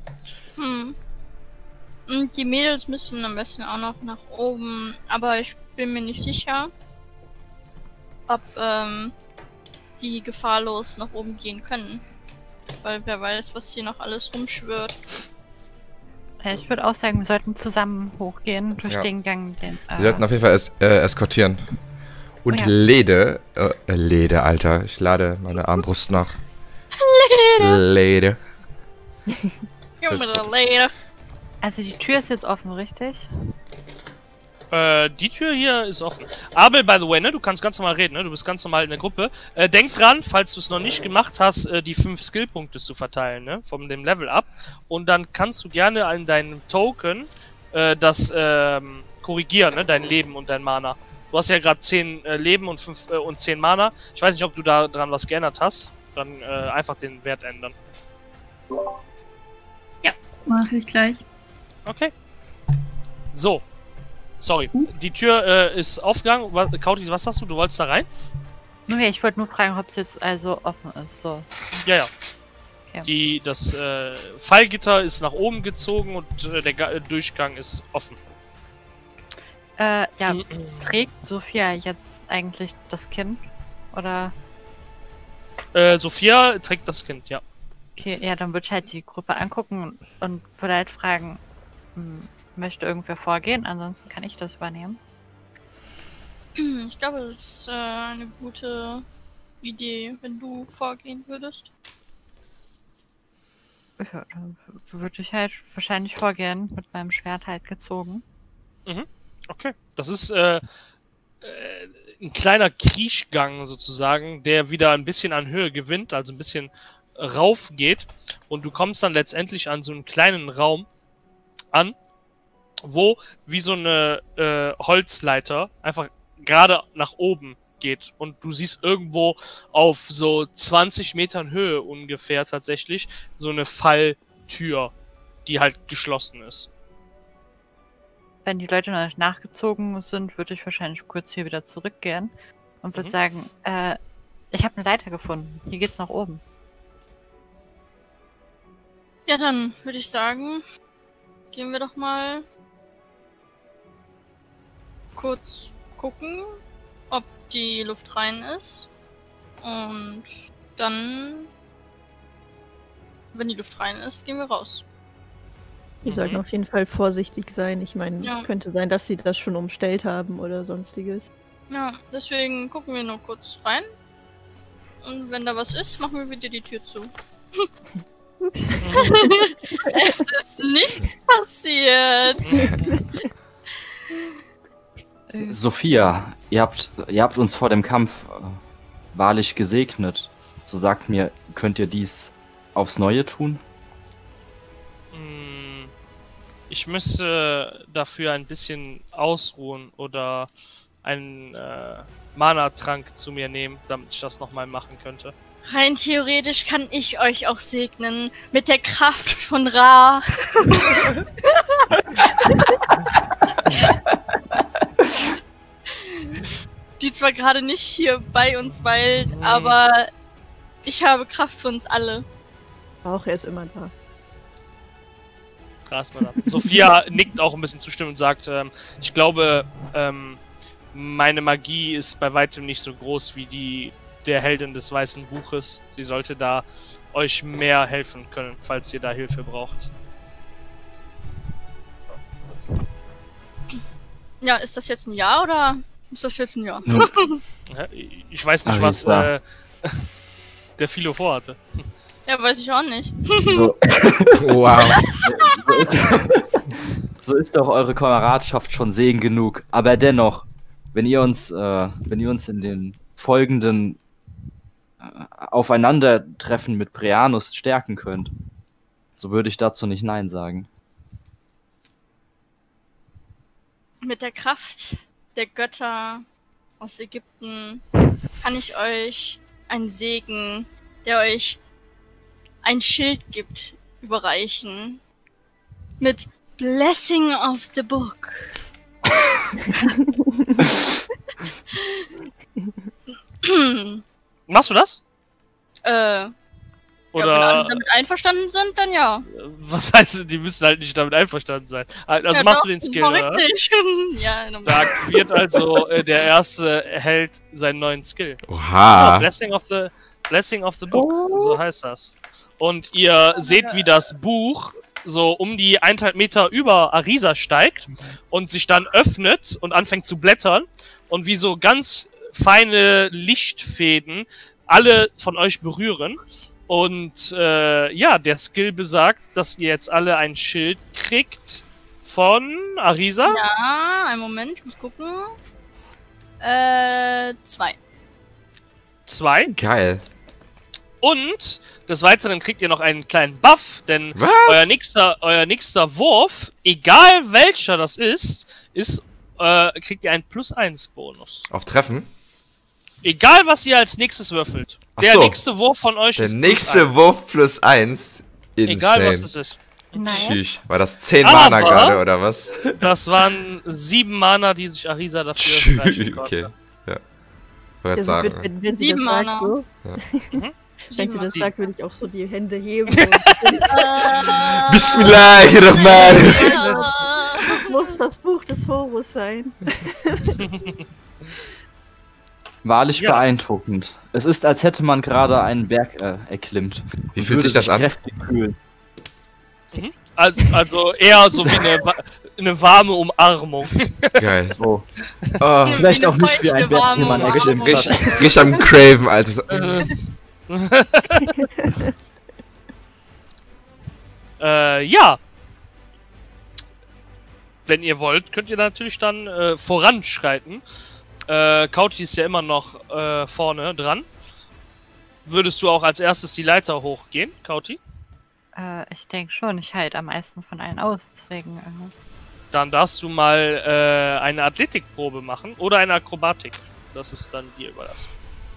Und die Mädels müssen am besten auch noch nach oben, aber ich bin mir nicht sicher, ob die gefahrlos nach oben gehen können. Weil wer weiß, was hier noch alles rumschwirrt. Ich würde auch sagen, wir sollten zusammen hochgehen durch Ja. den Gang. Den, Wir sollten auf jeden Fall eskortieren. Und Ja. Lede, Alter, ich lade meine Armbrust nach. Lede. Gib mir das later. Also die Tür ist jetzt offen, richtig? Die Tür hier ist offen. Abel, by the way, ne? Du kannst ganz normal reden, ne? Du bist ganz normal in der Gruppe. Denk dran, falls du es noch nicht gemacht hast, die 5 Skillpunkte zu verteilen, ne? Von dem Level up. Und dann kannst du gerne an deinem Token das korrigieren, ne? Dein Leben und dein Mana. Du hast ja gerade 10 Leben und 10 Mana. Ich weiß nicht, ob du da dran was geändert hast. Dann einfach den Wert ändern. Mache ich gleich. Okay. So. Sorry. Die Tür ist aufgegangen. Kauti, was sagst du? Du wolltest da rein? Nee, ich wollte nur fragen, ob es jetzt also offen ist. So. Ja, ja. Okay. Das Fallgitter ist nach oben gezogen und der Durchgang ist offen. Ja, trägt Sophia jetzt eigentlich das Kind? Oder? Sophia trägt das Kind, ja. Okay, ja, dann würde ich halt die Gruppe angucken und würde halt fragen, möchte irgendwer vorgehen? Ansonsten kann ich das übernehmen. Ich glaube, das ist eine gute Idee, wenn du vorgehen würdest. Ja, dann würde ich halt wahrscheinlich vorgehen, mit meinem Schwert halt gezogen. Okay. Das ist ein kleiner Kriechgang sozusagen, der wieder ein bisschen an Höhe gewinnt, also ein bisschen rauf geht. Und du kommst dann letztendlich an so einen kleinen Raum an, wo wie so eine Holzleiter einfach gerade nach oben geht. Und du siehst irgendwo auf so 20 Metern Höhe ungefähr tatsächlich so eine Falltür, die halt geschlossen ist. Wenn die Leute noch nicht nachgezogen sind, würde ich wahrscheinlich kurz hier wieder zurückgehen und würde sagen, ich habe eine Leiter gefunden. Hier geht's nach oben. Ja, dann würde ich sagen, gehen wir doch mal kurz gucken, ob die Luft rein ist. Und dann, wenn die Luft rein ist, gehen wir raus. Ich sage auf jeden Fall vorsichtig sein. Ich meine, Ja. es könnte sein, dass sie das schon umstellt haben oder sonstiges. Ja, deswegen gucken wir nur kurz rein. Und wenn da was ist, machen wir wieder die Tür zu. Es ist nichts passiert. Sophia, ihr habt uns vor dem Kampf wahrlich gesegnet. So sagt mir, könnt ihr dies aufs Neue tun? Ich müsste dafür ein bisschen ausruhen oder einen Mana-Trank zu mir nehmen, damit ich das nochmal machen könnte. Rein theoretisch kann ich euch auch segnen mit der Kraft von Ra. Die zwar gerade nicht hier bei uns weilt, aber ich habe Kraft für uns alle. Auch, er ist immer da. Krass, Madame. Sophia nickt auch ein bisschen zustimmend und sagt, ich glaube, meine Magie ist bei weitem nicht so groß wie die der Heldin des Weißen Buches. Sie sollte da euch mehr helfen können, falls ihr da Hilfe braucht. Ja, ist das jetzt ein Ja oder ist das jetzt ein Ja? Ich weiß nicht, was Arisa. der Philo vorhatte. Ja, weiß ich auch nicht. So, Wow. so ist doch eure Kameradschaft schon Segen genug. Aber dennoch, wenn ihr uns in den folgenden Aufeinandertreffen mit Prianus stärken könnt, so würde ich dazu nicht Nein sagen. Mit der Kraft der Götter aus Ägypten kann ich euch einen Segen, der euch ein Schild gibt, überreichen. Mit Blessing of the Book. Machst du das? Ja, wenn Oder alle damit einverstanden sind, dann ja. was heißt, die müssen halt nicht damit einverstanden sein. Also ja, machst doch, du den das Skill, war oder? richtig. Ja, Da aktiviert also der erste Held seinen neuen Skill. Oha. Blessing of the Book, so heißt das. Und ihr seht, wie das Buch so um die 1,5 Meter über Arisa steigt und sich dann öffnet und anfängt zu blättern und wie so ganz feine Lichtfäden alle von euch berühren. Und ja, der Skill besagt, dass ihr jetzt alle ein Schild kriegt von Arisa. Ja, einen Moment, ich muss gucken. 2. 2. Geil. Und des Weiteren kriegt ihr noch einen kleinen Buff, denn Was? euer nächster Wurf, egal welcher das ist, kriegt ihr einen +1 Bonus. Auf Treffen? Egal was ihr als nächstes würfelt. Ach Der so. nächste Wurf von euch Der ist nächste +1. Wurf +1. Egal was Insane. es ist. Nein. Tschüss. War das 10 Mana Aber- gerade, oder was? Das waren 7 Mana, die sich Arisa dafür Tschüss. streichen Okay. konnte. Ja. Wollte Also, sagen. wenn sie 7 das sagt, Mana. so, wenn sie das Sieben. sagt, würde ich auch so die Hände heben. Bismillahirrahmanirrahim. Muss das Buch des Horus sein. Wahrlich Ja. beeindruckend. Es ist, als hätte man gerade einen Berg erklimmt. Wie Und fühlt würde sich das an? kräftig fühlen. Also eher so wie eine warme Umarmung. Geil. Oh. Oh, Vielleicht eine auch nicht wie ein feuchte, Berg, warme den man Umarmung. erklimmt hat. richtig am Craven, Alter. So, Ja. Wenn ihr wollt, könnt ihr natürlich dann voranschreiten. Kauti ist ja immer noch vorne dran. Würdest du auch als erstes die Leiter hochgehen, Kauti? Ich denke schon, ich halte am meisten von allen aus, deswegen. Dann darfst du mal eine Athletikprobe machen oder eine Akrobatik. Das ist dann dir überlassen.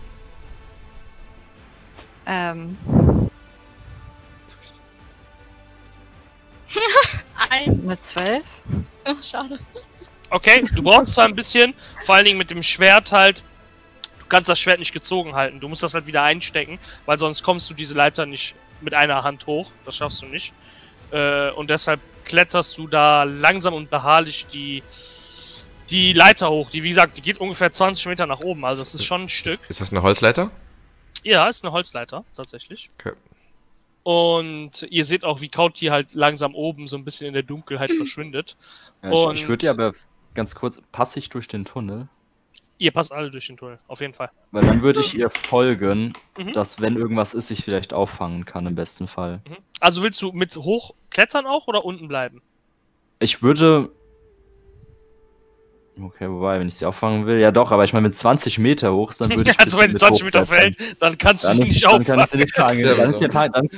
Mit 12. Schade. Okay, du brauchst zwar ein bisschen, vor allen Dingen mit dem Schwert halt. Du kannst das Schwert nicht gezogen halten. Du musst das halt wieder einstecken, weil sonst kommst du diese Leiter nicht mit einer Hand hoch. Das schaffst du nicht. Und deshalb kletterst du da langsam und beharrlich die Leiter hoch. Die, wie gesagt, die geht ungefähr 20 Meter nach oben. Also das ist schon ein Stück. ist das eine Holzleiter? Ja, ist eine Holzleiter, tatsächlich. Okay. Und ihr seht auch, wie Kauti halt langsam oben so ein bisschen in der Dunkelheit verschwindet. Ja, Und- ich würde dir aber ganz kurz, passe ich durch den Tunnel? Ihr passt alle durch den Tunnel, auf jeden Fall. Weil dann würde ich ihr folgen, Mhm. dass wenn irgendwas ist, ich vielleicht auffangen kann im besten Fall. Mhm. Also willst du mit hoch klettern auch oder unten bleiben? Ich würde... Okay, wobei, wenn ich sie auffangen will, ja doch, aber ich meine, mit 20 Meter hoch ist, dann würde ich. Also wenn die 20 Meter fällt, dann kannst du sie nicht Dann kann auffangen. ich sie nicht fangen. Dann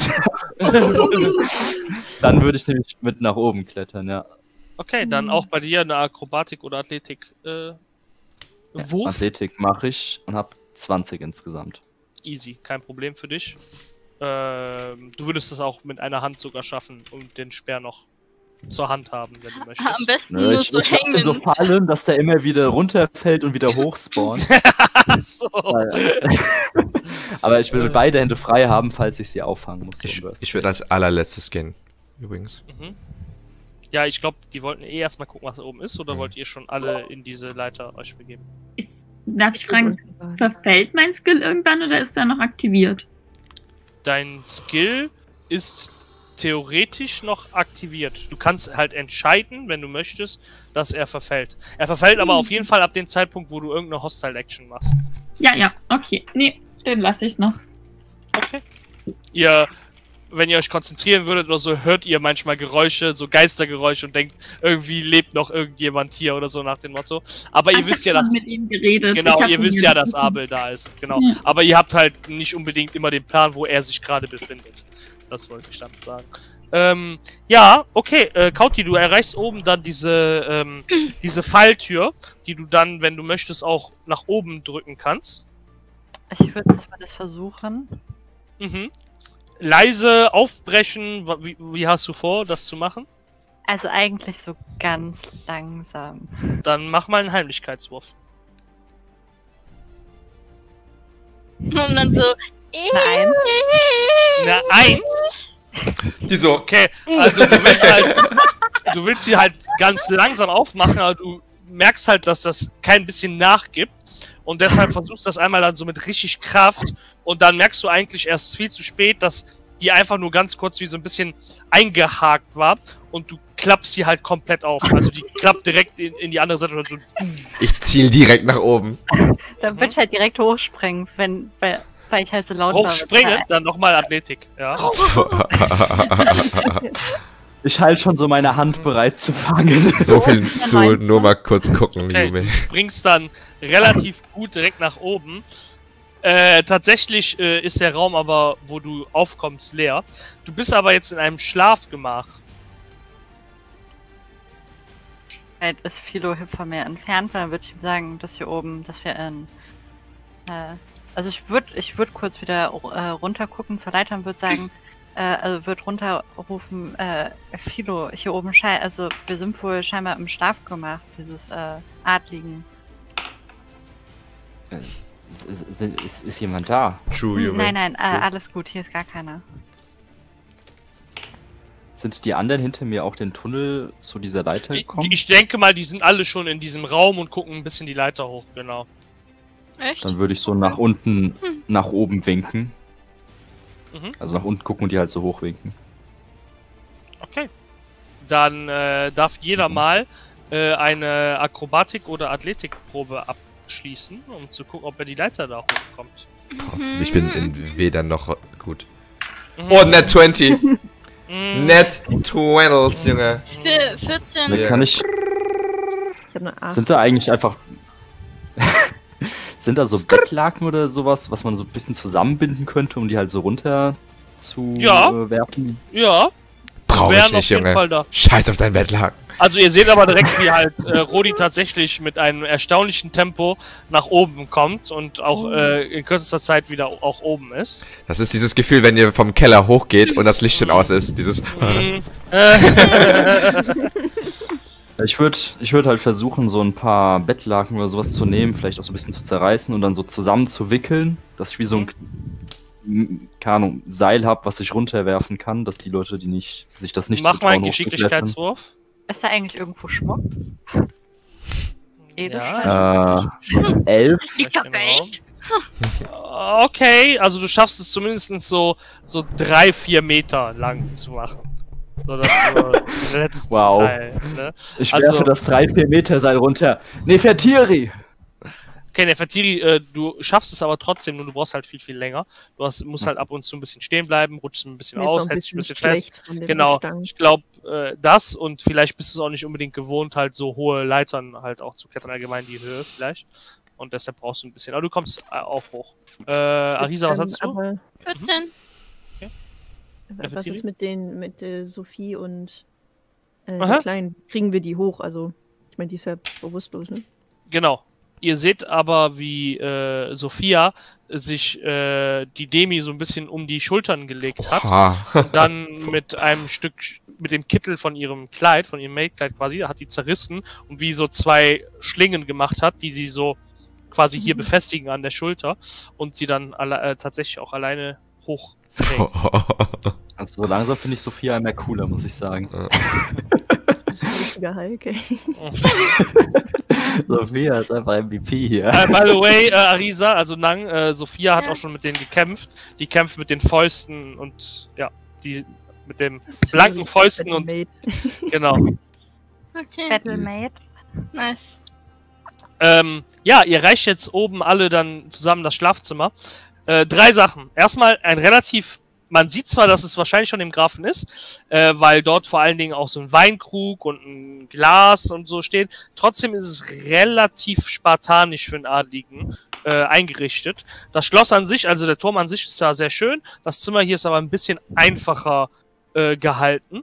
würde ich nämlich mit nach oben klettern, ja. Okay, dann auch bei dir eine Akrobatik oder Athletik. Wurf. Athletik mache ich und habe 20 insgesamt. Easy, kein Problem für dich. Du würdest es auch mit einer Hand sogar schaffen und den Speer noch zur Hand haben, wenn du möchtest. Am besten Nö, nur ich so lasse den so hängen. fallen, dass der immer wieder runterfällt und wieder hochspawnt. So. Aber ich will beide Hände frei haben, falls ich sie auffangen muss. Ich würde als allerletztes gehen, übrigens. Mhm. Ja, ich glaube, die wollten eh erstmal gucken, was da oben ist, oder wollt ihr schon alle in diese Leiter euch begeben? Darf ich fragen, verfällt mein Skill irgendwann oder ist er noch aktiviert? Dein Skill ist theoretisch noch aktiviert. Du kannst halt entscheiden, wenn du möchtest, dass er verfällt. Er verfällt aber auf jeden Fall ab dem Zeitpunkt, wo du irgendeine Hostile-Action machst. Ja, okay. Nee, den lasse ich noch. Okay. Wenn ihr euch konzentrieren würdet oder so, hört ihr manchmal Geräusche, so Geistergeräusche und denkt, irgendwie lebt noch irgendjemand hier oder so nach dem Motto. Aber ihr wisst ja, dass... mit ihm geredet. Genau, ihr wisst ja, dass Abel da ist. Genau. Ja. Aber ihr habt halt nicht unbedingt immer den Plan, wo er sich gerade befindet. Das wollte ich damit sagen. Ja, okay, Kauti, du erreichst oben dann diese Falltür, die du dann, wenn du möchtest, auch nach oben drücken kannst. Ich würde es zumindest versuchen. Mhm. Leise aufbrechen, wie hast du vor, das zu machen? Also eigentlich so ganz langsam. Dann mach mal einen Heimlichkeitswurf. Und dann so. Nein. Eine 1? Die so. Okay, also du willst sie halt ganz langsam aufmachen, aber du merkst halt, dass das kein bisschen nachgibt und deshalb versuchst du das einmal dann so mit richtig Kraft und dann merkst du eigentlich erst viel zu spät, dass die einfach nur ganz kurz wie so ein bisschen eingehakt war und du klappst sie halt komplett auf. Also die klappt direkt in die andere Seite und so. Ich ziel direkt nach oben. Dann würde ich halt direkt hochspringen, weil ich halt so laut war. Hochspringen, dann nochmal Athletik, ja. Ich halte schon so meine Hand bereit zu fangen. So viel zu nur mal kurz gucken, Okay, Yume. du springst dann relativ gut direkt nach oben. Tatsächlich ist der Raum aber, wo du aufkommst, leer. Du bist aber jetzt in einem Schlafgemach. Halt ist Philo von mir entfernt, dann würde ich ihm sagen, dass hier oben, dass wir in... also ich würd kurz wieder runter gucken zur Leiter und würde sagen, also würde runterrufen, Philo, hier oben also wir sind wohl scheinbar im Schlafgemach, dieses Adligen. Ist jemand da? True, Yume. Nein, alles gut, hier ist gar keiner. Sind die anderen hinter mir auch den Tunnel zu dieser Leiter gekommen? Ich denke mal, die sind alle schon in diesem Raum und gucken ein bisschen die Leiter hoch, genau. Echt? Dann würde ich so nach unten, nach oben winken. Mhm. Also nach unten gucken und die halt so hoch winken. Okay. Dann darf jeder mal eine Akrobatik- oder Athletikprobe abschließen, um zu gucken, ob er die Leiter da hochkommt. Ich bin weder noch gut. Mhm. Oh, Net 20. Mhm. Net 20, Junge. 14. Dann Ja. kann ich. Ich habe eine 8. Sind da eigentlich einfach. Sind da so Bettlaken oder sowas, was man so ein bisschen zusammenbinden könnte, um die halt so runter zu Ja. werfen? Ja, Brauch ich wären auf nicht, jeden Junge. Fall da. Scheiß auf dein Bettlaken. Also ihr seht aber direkt, wie halt Rodi tatsächlich mit einem erstaunlichen Tempo nach oben kommt und auch in kürzester Zeit wieder auch oben ist. Das ist dieses Gefühl, wenn ihr vom Keller hochgeht und das Licht schon aus ist. Dieses. Mhm. Ich würd halt versuchen, so ein paar Bettlaken oder sowas zu nehmen, vielleicht auch so ein bisschen zu zerreißen und dann so zusammenzuwickeln, dass ich wie so ein, keine Ahnung, Seil habe, was ich runterwerfen kann, dass die Leute, die sich das nicht Mach mal zutrauen, einen hochzuklettern. Geschicklichkeitswurf. Ist da eigentlich irgendwo Schmuck? Ja. Edelstein? 11. Ich glaub Genau. echt. Okay, also du schaffst es zumindest so 3-4 Meter lang zu machen. So das den letzten Wow. Teil, ne? Ich Also- werfe das 3-4 Meter Seil runter. Nefertiri! Okay, Nefertiri, du schaffst es aber trotzdem, nur du brauchst halt viel, viel länger. Musst halt ab und zu ein bisschen stehen bleiben, rutschst ein bisschen Mir ist auch aus, ein hältst dich ein bisschen bisschen fest. schlecht von dem Genau, Gestank. ich glaube, das und vielleicht bist du es auch nicht unbedingt gewohnt, halt so hohe Leitern halt auch zu klettern, allgemein die Höhe vielleicht. Und deshalb brauchst du ein bisschen. Aber du kommst auch hoch. Arisa, was hast du? Aber 14. was ist mit Sophie und Aha. der Kleinen? Kriegen wir die hoch? Also, ich meine, die ist ja bewusstlos, ne? Genau. Ihr seht aber, wie Sophia sich die Demi so ein bisschen um die Schultern gelegt hat. Oha. Und dann mit einem Stück, mit dem Kittel von ihrem Kleid, von ihrem Maidkleid quasi, hat die zerrissen und wie so 2 Schlingen gemacht hat, die sie so quasi hier befestigen an der Schulter und sie dann tatsächlich auch alleine hochträgt. Also so langsam finde ich Sophia immer cooler, muss ich sagen. Das ist ein richtiger Hulk, ey. Sophia ist einfach MVP hier. By the way, Arisa, also Nang, Sophia hat Ja. auch schon mit denen gekämpft. Die kämpft mit den Fäusten und ja, die mit den blanken Fäusten und Mate. genau. Okay, Battlemate. nice. Ja, ihr reicht jetzt oben alle dann zusammen das Schlafzimmer. 3 Sachen. Erstmal man sieht zwar, dass es wahrscheinlich schon im Grafen ist, weil dort vor allen Dingen auch so ein Weinkrug und ein Glas und so steht. Trotzdem ist es relativ spartanisch für einen Adligen eingerichtet. Das Schloss an sich, also der Turm an sich ist ja sehr schön. Das Zimmer hier ist aber ein bisschen einfacher gehalten.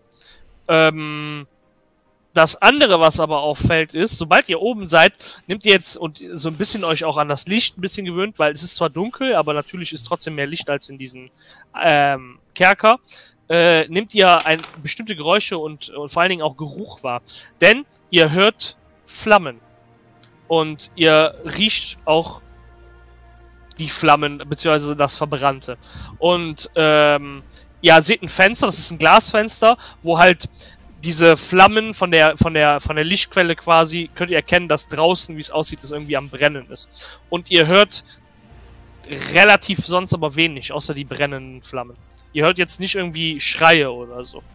Das andere, was aber auffällt, ist, sobald ihr oben seid, nehmt ihr jetzt und so ein bisschen euch auch an das Licht ein bisschen gewöhnt, weil es ist zwar dunkel, aber natürlich ist trotzdem mehr Licht als in diesen Kerker. Nehmt ihr bestimmte Geräusche und vor allen Dingen auch Geruch wahr. Denn ihr hört Flammen. Und ihr riecht auch die Flammen, beziehungsweise das Verbrannte. Und ihr seht ein Fenster, das ist ein Glasfenster, wo halt diese Flammen von der Lichtquelle quasi, könnt ihr erkennen, dass draußen, wie es aussieht, es irgendwie am Brennen ist. Und ihr hört relativ sonst aber wenig, außer die brennenden Flammen. Ihr hört jetzt nicht irgendwie Schreie oder so.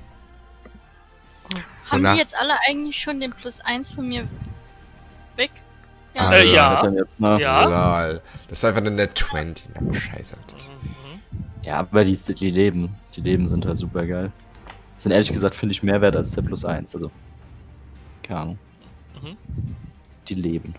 Haben Wonach- die jetzt alle eigentlich schon den +1 von mir weg? Ja. Also, Ja. Dann jetzt, ne? Ja. Lol. Das ist einfach eine Net 20. Na, scheiße. Mhm. Ja, aber die Leben sind halt super geil. Sind ehrlich gesagt, finde ich, mehr wert als der +1. Also, keine Ahnung. Mhm. Die leben.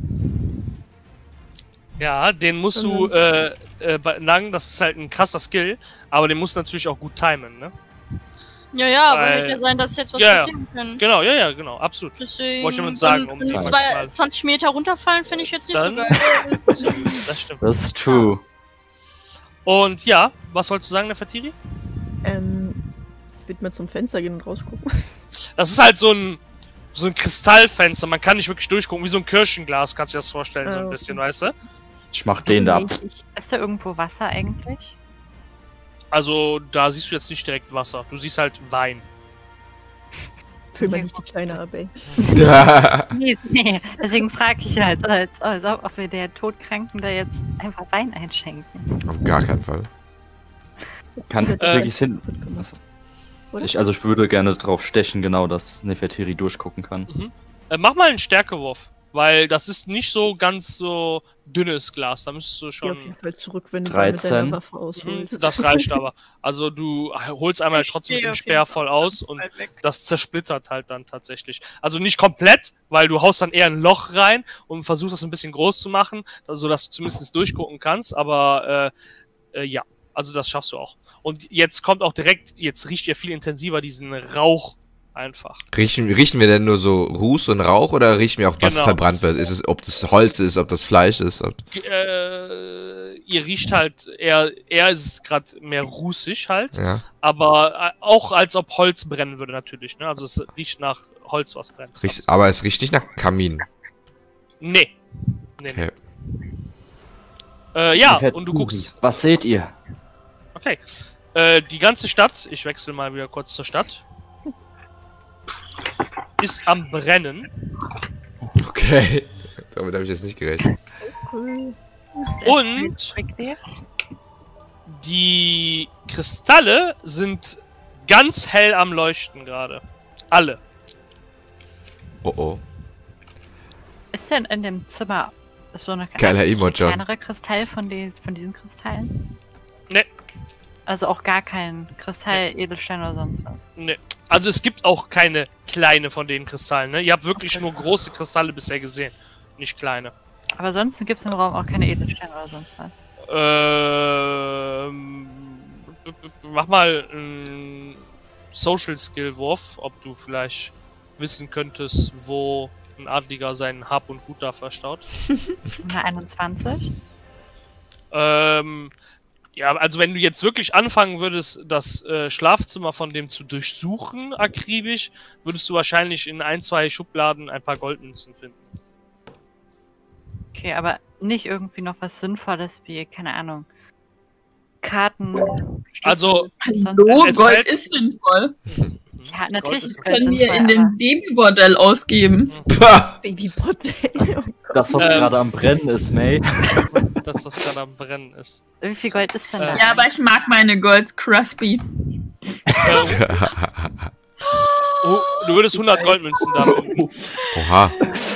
Ja, den musst du, Nang, das ist halt ein krasser Skill, aber den musst du natürlich auch gut timen, ne? Ja, aber Weil- hätte ja sein, dass jetzt was Ja, ja. passieren kann. Genau, ja, genau, absolut. Deswegen. Wollte ich damit sagen, und um es mal 20 Meter runterfallen finde ich jetzt nicht Dann- so geil. Das stimmt. Das ist true. Und ja, was wolltest du sagen, Nefertiri? Ich würde mal zum Fenster gehen und rausgucken. Das ist halt so ein Kristallfenster, man kann nicht wirklich durchgucken, wie so ein Kirschenglas, kannst du dir das vorstellen, so ein Okay. bisschen, weißt du? Ich mach den da ab. Ist da irgendwo Wasser eigentlich? Also, da siehst du jetzt nicht direkt Wasser, du siehst halt Wein. Fühl mal nicht die Kleine ab, ey. Nee, deswegen frage ich halt, als ob wir der Todkranken da jetzt einfach Wein einschenken. Auf gar keinen Fall. Kann wirklich hin. Oder? Ich würde gerne drauf stechen, genau, dass Nefertiri durchgucken kann. Mhm. Mach mal einen Stärkewurf, weil das ist nicht so ganz so dünnes Glas, da müsstest du Geh schon... auf jeden Fall zurück, wenn du 13. mit deiner Waffe Mhm, ausholst. das reicht aber. Also du holst einmal Ich trotzdem mit stehe dem auf Speer jeden voll Fall aus und weit weg. das zersplittert halt dann tatsächlich. Also nicht komplett, weil du haust dann eher ein Loch rein und versuchst das ein bisschen groß zu machen, sodass du zumindest durchgucken kannst, aber ja, also das schaffst du auch. Und jetzt kommt auch direkt, jetzt riecht ihr viel intensiver diesen Rauch einfach. Riechen wir denn nur so Ruß und Rauch oder riechen wir auch, was Genau. verbrannt wird? Ist es, ob das Holz ist, ob das Fleisch ist? Ihr riecht halt eher ist es gerade mehr rußig halt, Ja. aber auch als ob Holz brennen würde natürlich, ne? Also es riecht nach Holz, was brennt. Aber es riecht nicht nach Kamin. Nee. Okay. Ja, Nefertiri, und du guckst. Was seht ihr? Okay. Die ganze Stadt, ich wechsle mal wieder kurz zur Stadt, ist am Brennen. Okay. Damit habe ich jetzt nicht gerechnet. Cool. Und die Kristalle sind ganz hell am Leuchten gerade. Alle. Oh oh. Ist denn in dem Zimmer so eine Geiler Emote, John. kleinere Kristall von diesen Kristallen? Ne. Also auch gar kein Kristall, Edelstein oder sonst was? Ne. Also es gibt auch keine kleine von den Kristallen, ne? Ihr habt wirklich nur große Kristalle bisher gesehen, nicht kleine. Aber sonst gibt es im Raum auch keine Edelsteine oder sonst was? Mach mal einen Social Skill Wurf, ob du vielleicht wissen könntest, wo ein Adliger seinen Hab und Gut da verstaut. Eine 21? Ja, also wenn du jetzt wirklich anfangen würdest, das Schlafzimmer von dem zu durchsuchen, akribisch, würdest du wahrscheinlich in 1, 2 Schubladen ein paar Goldmünzen finden. Okay, aber nicht irgendwie noch was Sinnvolles wie, keine Ahnung, Karten. Also, Hallo, Es Gold fällt- ist sinnvoll. Ja, natürlich ist Gold Gold Können wir sinnvoll, in aber dem Babybordell ausgeben. Pah! Babybottel. Das, was gerade am Brennen ist, May. das, was gerade am Brennen ist. wie viel Gold ist denn da? Ja, aber ich mag meine Golds crispy. Oh, du würdest 100 Goldmünzen da finden. Oha.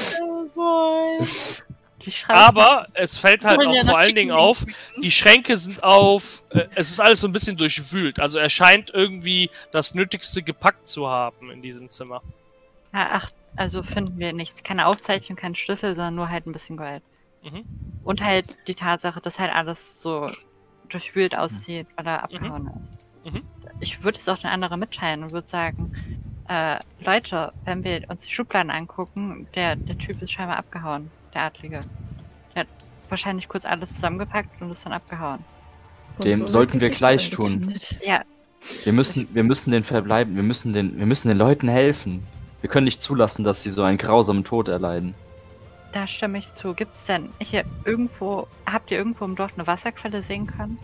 Die schreiben- Aber es fällt halt Wollen auch ja vor nach allen Dingen Chicken auf, die Schränke sind es ist alles so ein bisschen durchwühlt. Also er scheint irgendwie das Nötigste gepackt zu haben in diesem Zimmer. Ja, ach, also finden wir nichts. Keine Aufzeichnung, kein Schlüssel, sondern nur halt ein bisschen Gold. Mhm. Und halt die Tatsache, dass halt alles so durchwühlt aussieht, weil er abgehauen ist. Mhm. Ich würde es auch den anderen mitteilen und würde sagen, Leute, wenn wir uns die Schubladen angucken, der Typ ist scheinbar abgehauen, der Adlige. Der hat wahrscheinlich kurz alles zusammengepackt und ist dann abgehauen. Dem sollten wir gleich tun. Ja, Wir müssen den verbleiben, wir müssen den Leuten helfen. Wir können nicht zulassen, dass sie so einen grausamen Tod erleiden. da stimme ich zu. Gibt's denn hier irgendwo, habt ihr irgendwo im Dorf eine Wasserquelle sehen können?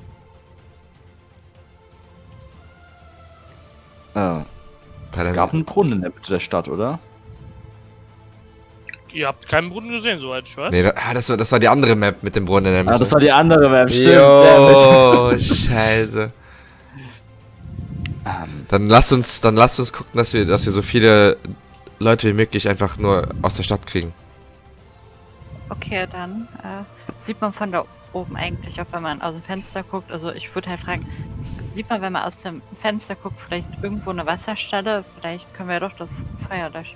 Es gab einen Brunnen in der Mitte der Stadt, oder? Ihr habt keinen Brunnen gesehen, soweit ich weiß. Nee, das war die andere Map mit dem Brunnen in der Mitte. Ah, das war die andere Map, stimmt. Jo, scheiße. Dann lasst uns gucken, dass wir so viele Leute wie möglich einfach nur aus der Stadt kriegen. Okay, dann sieht man von da oben eigentlich auch, wenn man aus dem Fenster guckt. Also ich würde halt fragen, sieht man, wenn man aus dem Fenster guckt, vielleicht irgendwo eine Wasserstelle? Vielleicht können wir ja doch das Feuer löschen.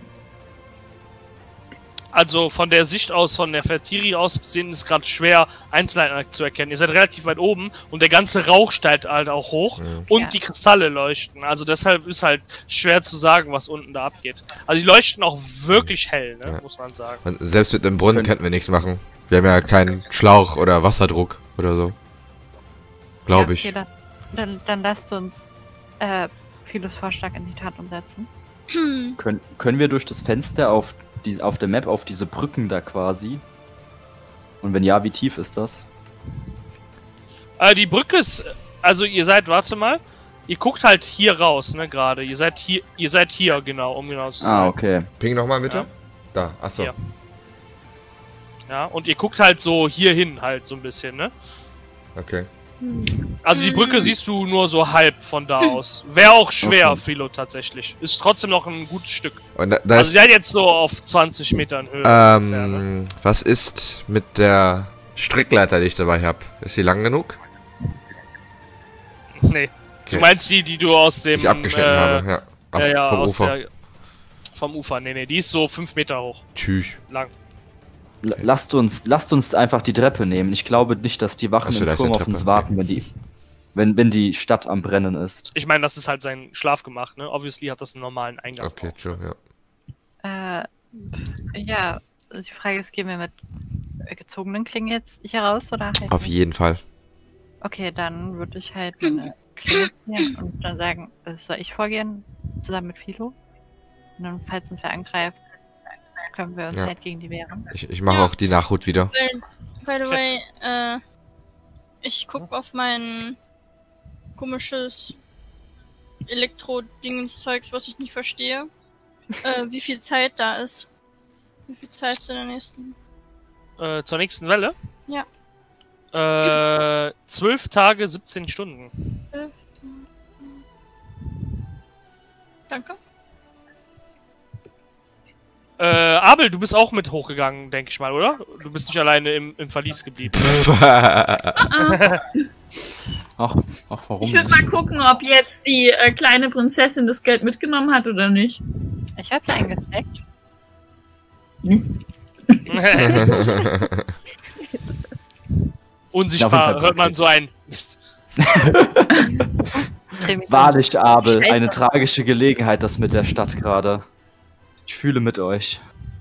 Also von der Sicht aus, von der Fertiri aus gesehen, ist gerade schwer, Einzelheiten zu erkennen. Ihr seid relativ weit oben und der ganze Rauch steigt halt auch hoch und Ja. die Kristalle leuchten. Also deshalb ist halt schwer zu sagen, was unten da abgeht. Also die leuchten auch wirklich hell, ne, Ja. muss man sagen. Und selbst mit dem Brunnen könnten wir nichts machen. Wir haben ja keinen Schlauch oder Wasserdruck oder so. Glaube ich. Okay, dann lasst uns Philos Vorschlag in die Tat umsetzen. Können wir durch das Fenster auf der Map auf diese Brücken da quasi? Und wenn ja, wie tief ist das? Die Brücke ist, also ihr seid, warte mal, ihr guckt halt hier raus, ne, gerade. Ihr seid hier, genau, um genau zu sein. Ah, okay. Ping nochmal bitte. Ja. Da, achso. Ja. Ja, und ihr guckt halt so hier hin, halt so ein bisschen, ne? Okay. Also die Brücke siehst du nur so halb von da aus. Wäre auch schwer, Okay. Philo, tatsächlich. Ist trotzdem noch ein gutes Stück. Und da Also ist, der hat jetzt so auf 20 Metern Höhe. ungefähr, ne? was ist mit der Strickleiter, die ich dabei habe? Ist sie lang genug? Nee. Du Okay. meinst die du aus dem... Die ich abgeschnitten habe, ja. Ab, Ja, vom aus Ufer. vom Ufer. Nee, die ist so 5 Meter hoch. Tschüss. Lang. Lasst uns einfach die Treppe nehmen. Ich glaube nicht, dass die Wachen Ach so, da im ist Turm eine auf uns Treppe, warten, wenn die Stadt am Brennen ist. Ich meine, das ist halt sein Schlafgemach, ne? Obviously hat das einen normalen Eingang. Okay, true, ja. Ja, also die Frage ist, gehen wir mit gezogenen Klingen jetzt hier raus oder halt Auf nicht? jeden Fall. Okay, dann würde ich halt meine Klinge ziehen und dann sagen, soll ich vorgehen, zusammen mit Philo? Und dann, falls uns wer angreift, können wir uns Ja. halt gegen die wehren. Ich mache Ja. auch die Nachhut wieder. By the way, ich guck auf mein komisches Elektro-Dingens-Zeugs, was ich nicht verstehe. Wie viel Zeit da ist. Wie viel Zeit zu der nächsten? Zur nächsten Welle? Ja. 12 Tage, 17 Stunden. Danke. Abel, du bist auch mit hochgegangen, denke ich mal, oder? Du bist nicht alleine im Verlies geblieben. Ach, warum Ich würde nicht? mal gucken, ob jetzt die kleine Prinzessin das Geld mitgenommen hat oder nicht. Ich hab's eingesteckt. Mist. Unsichtbar hört man so ein Mist. Wahrlich, Abel, Scheiße. eine tragische Gelegenheit, das mit der Stadt gerade. Ich fühle mit euch.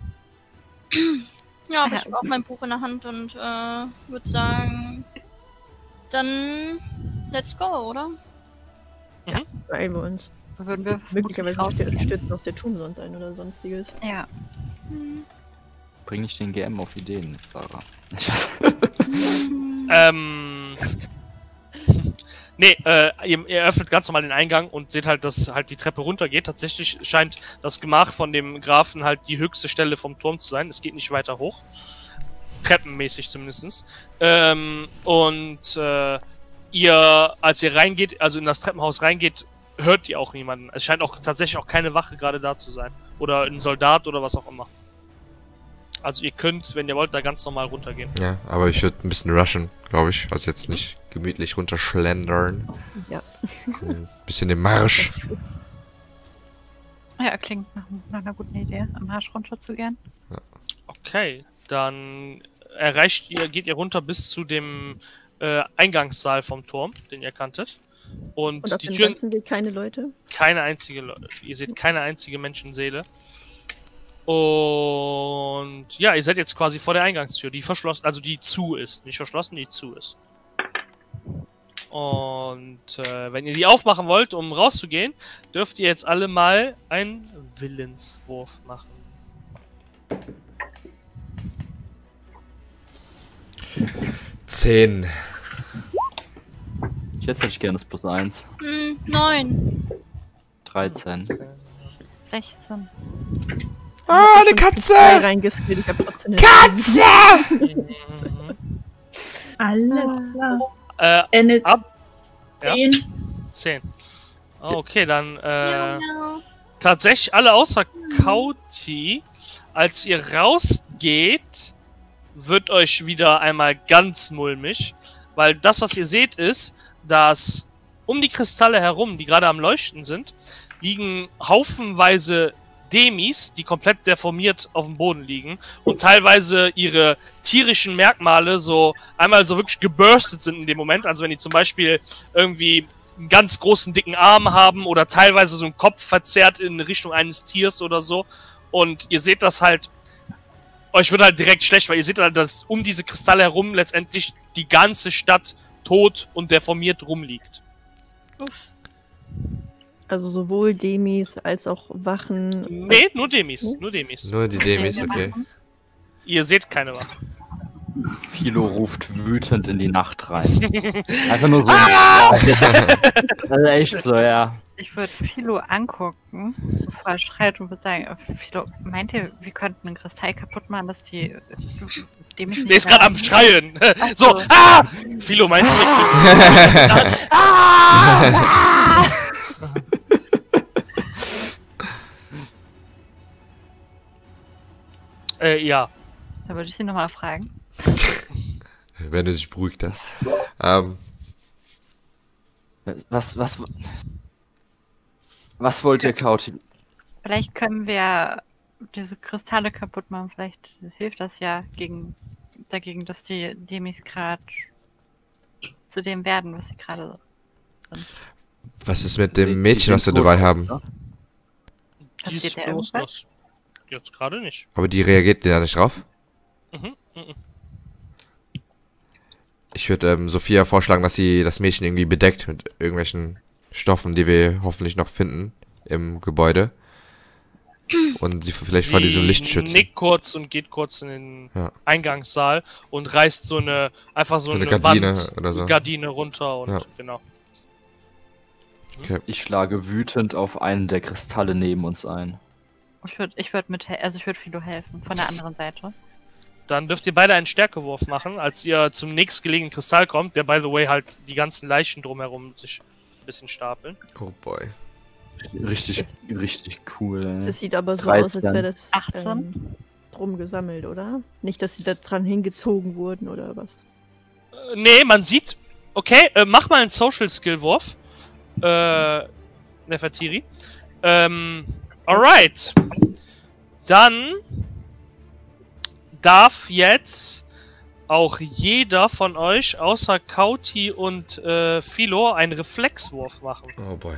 Ja, aber ich habe auch mein Buch in der Hand und würde sagen, dann let's go, oder? Beeilen wir uns. Würden wir Möglicherweise vermutlich stürzt noch der Turm sonst ein oder sonstiges. raus- Ja. Bring ich den GM auf Ideen, Sarah. Nee, ihr öffnet ganz normal den Eingang und seht halt, dass halt die Treppe runtergeht. Tatsächlich scheint das Gemach von dem Grafen halt die höchste Stelle vom Turm zu sein. Es geht nicht weiter hoch. Treppenmäßig zumindest. Ihr, als ihr reingeht, also in das Treppenhaus reingeht, hört ihr auch niemanden. Es scheint auch tatsächlich auch keine Wache gerade da zu sein. Oder ein Soldat oder was auch immer. Also ihr könnt, wenn ihr wollt, da ganz normal runtergehen. Ja, aber ich würde ein bisschen rushen, glaube ich. Also jetzt nicht gemütlich runterschlendern. Ja. Ein bisschen den Marsch. Ja, klingt nach einer guten Idee, am Marsch runter zu gehen. Okay, dann geht ihr runter bis zu dem Eingangssaal vom Turm, den ihr kanntet. Und Und auf die dem Türen, ganzen Weg keine Leute. ihr seht keine einzige Menschenseele. Und ja, ihr seid jetzt quasi vor der Eingangstür, die verschlossen, also die zu ist. Nicht verschlossen, die zu ist. Und wenn ihr die aufmachen wollt, um rauszugehen, dürft ihr jetzt alle mal einen Willenswurf machen. Zehn. Jetzt hätte ich gerne das +1. 9. 13. 16. Ah, eine Katze! Reingeskillt, ich hab trotzdem Katze! Alles klar. Ab Ab ja. 10. 10. Okay, dann Miau, miau. tatsächlich alle außer Kauti, als ihr rausgeht, wird euch wieder einmal ganz mulmig, weil das, was ihr seht, ist, dass um die Kristalle herum, die gerade am Leuchten sind, liegen haufenweise Demis, die komplett deformiert auf dem Boden liegen und teilweise ihre tierischen Merkmale so einmal so wirklich geburstet sind in dem Moment. Also wenn die zum Beispiel irgendwie einen ganz großen, dicken Arm haben oder teilweise so einen Kopf verzerrt in Richtung eines Tiers oder so. Und ihr seht das halt, euch wird halt direkt schlecht, weil ihr seht halt, dass um diese Kristalle herum letztendlich die ganze Stadt tot und deformiert rumliegt. Uff. Also sowohl Demis als auch Wachen. Nee, nur Demis, nur Demis. Nur die Demis, okay. Ihr seht keine Wache. Philo ruft wütend in die Nacht rein. Einfach nur so. Also echt so, ja. Ich würde Philo angucken, bevor er schreit und würde sagen, Philo, meint ihr, wir könnten einen Kristall kaputt machen, dass die dem ich Der ist gerade am Schreien. Ach So, so. ah! Philo, meinst du? Ja. Da würde ich ihn nochmal fragen. Wenn er sich beruhigt, das. Was wollt ihr, Kauti? Vielleicht können wir diese Kristalle kaputt machen. Vielleicht hilft das ja dagegen, dass die Demis gerade zu dem werden, was sie gerade sind. Was ist mit dem Mädchen, was wir dabei haben? Die Passiert ist da bewusstlos. Jetzt gerade nicht. Aber die reagiert ja nicht drauf. Mhm. Ich würde Sophia vorschlagen, dass sie das Mädchen irgendwie bedeckt mit irgendwelchen Stoffen, die wir hoffentlich noch finden im Gebäude. Und sie vielleicht vor diesem Licht schützen. Nickt kurz und geht kurz in den Ja. Eingangssaal und reißt so eine Gardine Wand, oder so. Gardine runter und Ja. genau. Okay. Ich schlage wütend auf einen der Kristalle neben uns ein. Ich würde Philo helfen, von der anderen Seite. Dann dürft ihr beide einen Stärkewurf machen, als ihr zum nächstgelegenen Kristall kommt, der by the way halt die ganzen Leichen drumherum sich ein bisschen stapeln. Oh boy. Richtig cool. Das sieht aber so 13. aus, als wäre das 18. drum gesammelt, oder? Nicht, dass sie da dran hingezogen wurden oder was? Nee, man sieht. Okay, mach mal einen Social Skill Wurf. Nefertiri. Alright. Dann darf jetzt auch jeder von euch, außer Kauti und Philo, einen Reflexwurf machen. Oh boy.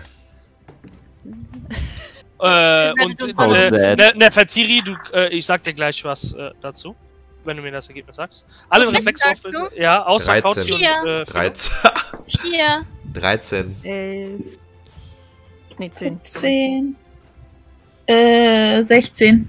Nefertiri, ich sag dir gleich was dazu, wenn du mir das Ergebnis sagst. Alle Reflex Reflexwurf, sagst du? ja, außer 13. Kauti und 13. 4. 13. 11. Nee, 10. 10. 16.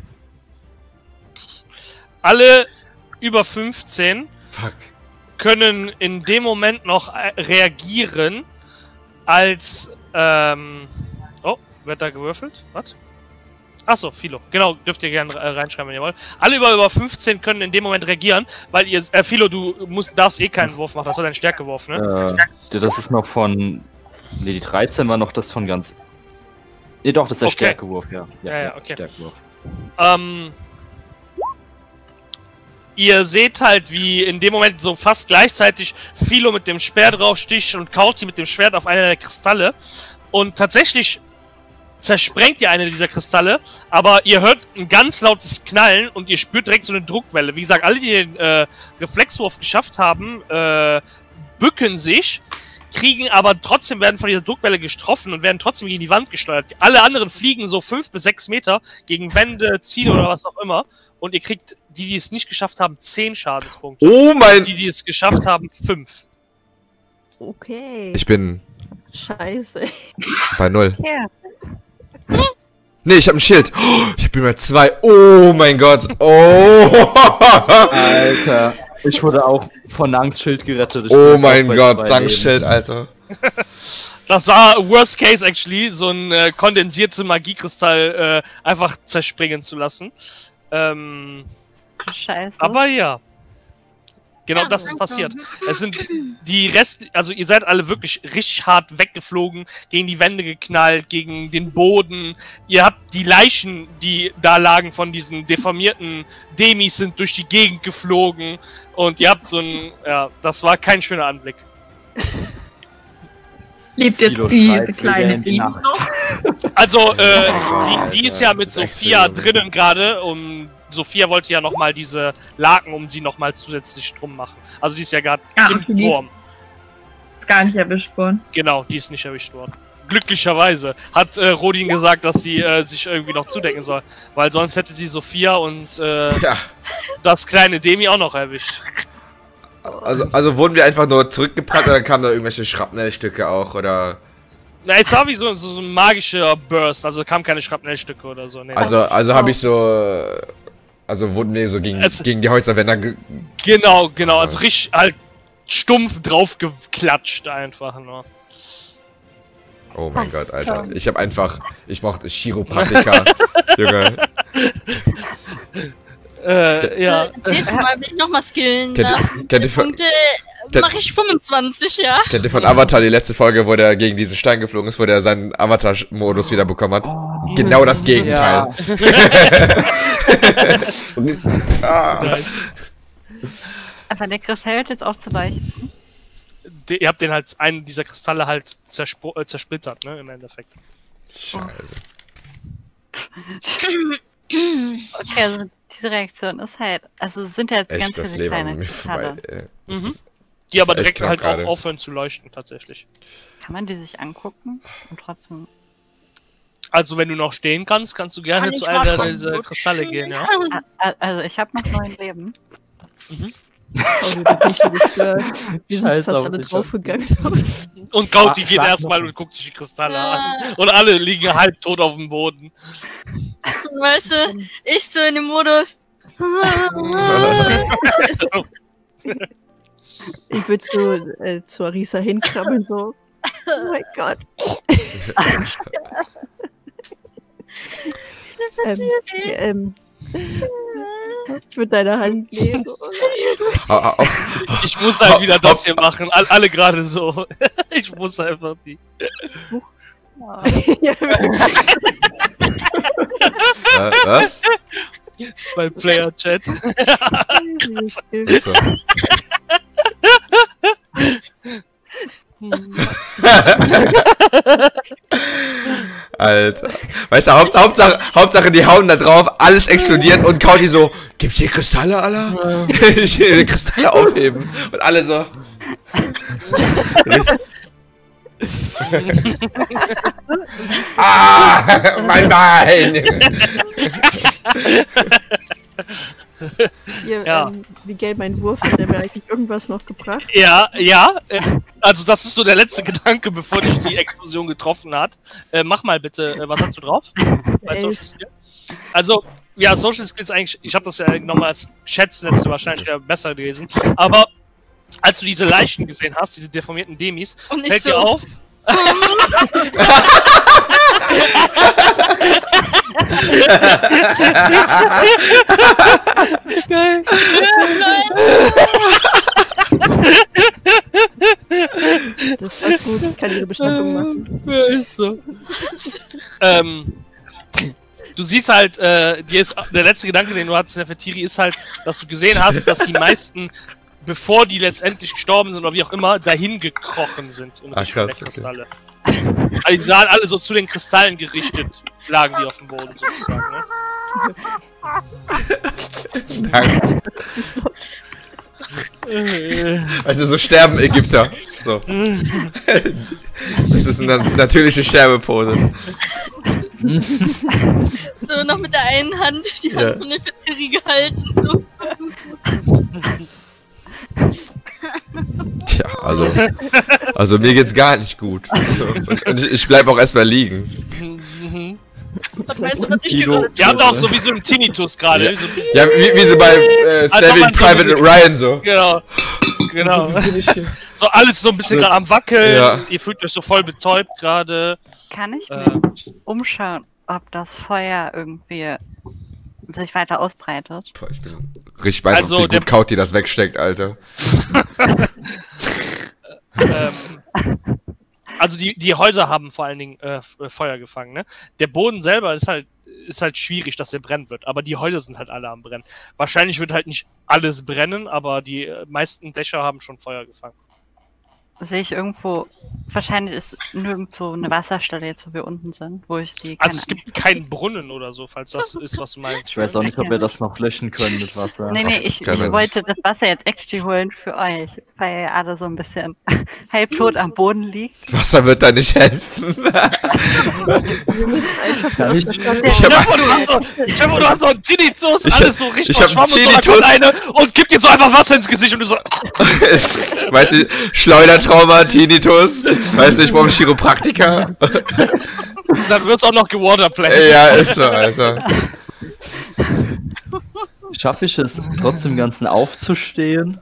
alle über 15 Fuck. können in dem Moment noch reagieren, als oh, wird da gewürfelt? Was? Achso, Philo. Genau, dürft ihr gerne reinschreiben, wenn ihr wollt. Alle über 15 können in dem Moment reagieren, weil ihr, Philo, du darfst eh keinen Wurf machen, das war dein Stärkewurf, ne? Das ist noch von... Ne, die 13 war noch das von ganz... Ne, doch, das ist der Okay. Stärkewurf, ja. Ja, okay. Stärkewurf. Ihr seht halt, wie in dem Moment so fast gleichzeitig Philo mit dem Speer draufsticht und Kauti mit dem Schwert auf einer der Kristalle. Und tatsächlich zersprengt ihr eine dieser Kristalle, aber ihr hört ein ganz lautes Knallen und ihr spürt direkt so eine Druckwelle. Wie gesagt, alle, die den Reflexwurf geschafft haben, bücken sich, kriegen aber trotzdem, werden von dieser Druckwelle getroffen und werden trotzdem gegen die Wand gesteuert. Alle anderen fliegen so 5 bis 6 Meter gegen Wände, Ziele oder was auch immer. Und ihr kriegt, die es nicht geschafft haben, 10 Schadenspunkte. Oh mein... Die es geschafft haben, 5. Okay. Ich bin Scheiße. bei 0. Ja. Nee, ich hab ein Schild. Oh, ich bin bei 2. Oh mein Gott. Oh. Alter, ich wurde auch von Angstschild gerettet. Ich bin Oh jetzt mein auch bei Gott, 2 Dankschild, Alter. Das war worst case actually, so ein kondensierte Magiekristall einfach zerspringen zu lassen. Scheiße. Aber ja. Genau Ja, das ist danke. passiert. Es sind die also ihr seid alle wirklich richtig hart weggeflogen, gegen die Wände geknallt, gegen den Boden. Ihr habt die Leichen, die da lagen von diesen deformierten Demis, sind durch die Gegend geflogen. Und ihr habt so ein, ja, das war kein schöner Anblick. Lebt jetzt Kilo diese Schreibfehler kleine in die Baby Nacht. noch? Also, Alter, die ist ja mit das ist echt Sophia schlimm. drinnen gerade. Sophia wollte ja nochmal diese Laken um sie nochmal zusätzlich drum machen. Also die ist ja gerade Ja, im okay, die ist- Turm. Ist gar nicht erwischt worden. Genau, die ist nicht erwischt worden. Glücklicherweise hat Rodin gesagt, dass die sich irgendwie noch zudecken soll. Weil sonst hätte die Sophia und Ja. das kleine Demi auch noch erwischt. Also wurden wir einfach nur zurückgebrannt oder kamen da irgendwelche Schrapnellstücke auch, oder? Na, es war wie so ein magischer Burst, also kam keine Schrapnellstücke oder so. Nee. Also habe ich so... Also wurden wir so gegen die Häuserwände Genau, also richtig halt stumpf draufgeklatscht einfach nur. Oh mein Gott, Alter. Ich brauchte Chiropraktika. Junge. Ja. Nächstes Mal will ich nochmal skillen. Kennt ihr von- Punkte kennt- mache ich 25, ja. Kennt ihr von Avatar die letzte Folge, wo der gegen diesen Stein geflogen ist, wo der seinen Avatar-Modus wieder bekommen hat? Genau das Gegenteil. Aber der Griff hält jetzt auf zu leuchten. Ihr habt den halt, einen dieser Kristalle halt zersplittert, ne, im Endeffekt. Scheiße. Okay, also diese Reaktion ist halt, also es sind ja jetzt ganz Echt, das viele Leben an kleine mir Kristalle. vorbei. Das Mhm. ist- Die aber ist echt direkt knapp halt gerade. auch aufhören zu leuchten, tatsächlich. Kann man die sich angucken und trotzdem... Also, wenn du noch stehen kannst, kannst du gerne Kann ich zu mal einer von dieser Lutschen? Kristalle gehen, ja. Also ich habe noch 9 Leben. Oh, du bist nicht so gestört. Wir sind Scheiß fast auf alle dich. draufgegangen. Und Gauti geht schlag erstmal noch. und guckt sich die Kristalle an. Und alle liegen halb tot auf dem Boden. Weißt du, ich so in dem Modus. Ich würde so zu Arisa hinkrabbeln, so. Oh mein Gott. Ich würde deine Hand nehmen. Ich muss halt wieder das hier machen. Alle gerade so. Ich muss einfach die. Was? Bei Player Chat. So. Alter. Weißt du, Hauptsache die hauen da drauf, alles explodiert und Kauti so, gibt's hier Kristalle, Alter? Ich will die Kristalle aufheben. Und alle so. Ah, mein Bein! Hier, Ja. Miguel, mein Wurf, hat der mir eigentlich irgendwas noch gebracht? Ja, also das ist so der letzte Gedanke, bevor dich die Explosion getroffen hat. Mach mal bitte, was hast du drauf? Bei Social Skills? Also, ja, Social Skills eigentlich, ich habe das ja nochmal als Schätzsätze wahrscheinlich ja besser gelesen, aber als du diese Leichen gesehen hast, diese deformierten Demis, Und nicht fällt so. dir auf, geil. Das ist gut, ich kann ihre Bestattung machen. Ja, ist so. Du siehst halt, dir ist der letzte Gedanke, den du hattest, Nefertiri, ist halt, dass du gesehen hast, dass die meisten, bevor die letztendlich gestorben sind oder wie auch immer, dahin gekrochen sind in Richtung der Kristalle. Also die waren alle so zu den Kristallen gerichtet, lagen die auf dem Boden sozusagen, ne? Danke. Also so sterben Ägypter. So. Das ist eine natürliche Sterbepose. So noch mit der einen Hand die Hand Ja. von der Nefertiri gehalten. So. Tja, also mir geht's gar nicht gut. So. Und ich bleib auch erstmal liegen. Was meinst du, was ich dir gerade Die haben auch so wie so einen Tinnitus gerade. Ja. Wie so, Ja, wie sie bei Als ob Saving man so Private diese- Ryan so. genau. So alles so ein bisschen gerade am Wackeln. Ja. Ihr fühlt euch so voll betäubt gerade. Kann ich mich umschauen, ob das Feuer irgendwie sich weiter ausbreitet? Boah, ich bin richtig beeindruckt, Also, wie der- gut Kauti das wegsteckt, Alter. Also die Häuser haben vor allen Dingen Feuer gefangen, ne? Der Boden selber ist halt schwierig, dass der brennen wird, aber die Häuser sind halt alle am Brennen. Wahrscheinlich wird halt nicht alles brennen, aber die meisten Dächer haben schon Feuer gefangen. Sehe ich irgendwo, wahrscheinlich ist nirgendwo eine Wasserstelle jetzt, wo wir unten sind, wo ich die... Also es gibt keinen Brunnen oder so, falls das ist, was du meinst. Ich weiß auch nicht, ob wir das noch löschen können mit Wasser. Nee, ich kein Mensch. wollte das Wasser jetzt actually holen für euch, weil ihr alle so ein bisschen halbtot am Boden liegt. Wasser wird da nicht helfen. Kann ich, Stell dir vor, du hast so einen Tinnitus, Ich alles hab- so richtig ich hab Schwamm und so Tinnitus. eine und gibt dir so einfach Wasser ins Gesicht und du so... Weißt du, Schleudertrauma, Tinnitus, weißt du, ich brauche einen Chiropraktiker. Dann wird's auch noch gewaterplayt. Ja, ist so, Alter. schaffe ich es trotzdem Ganzen aufzustehen?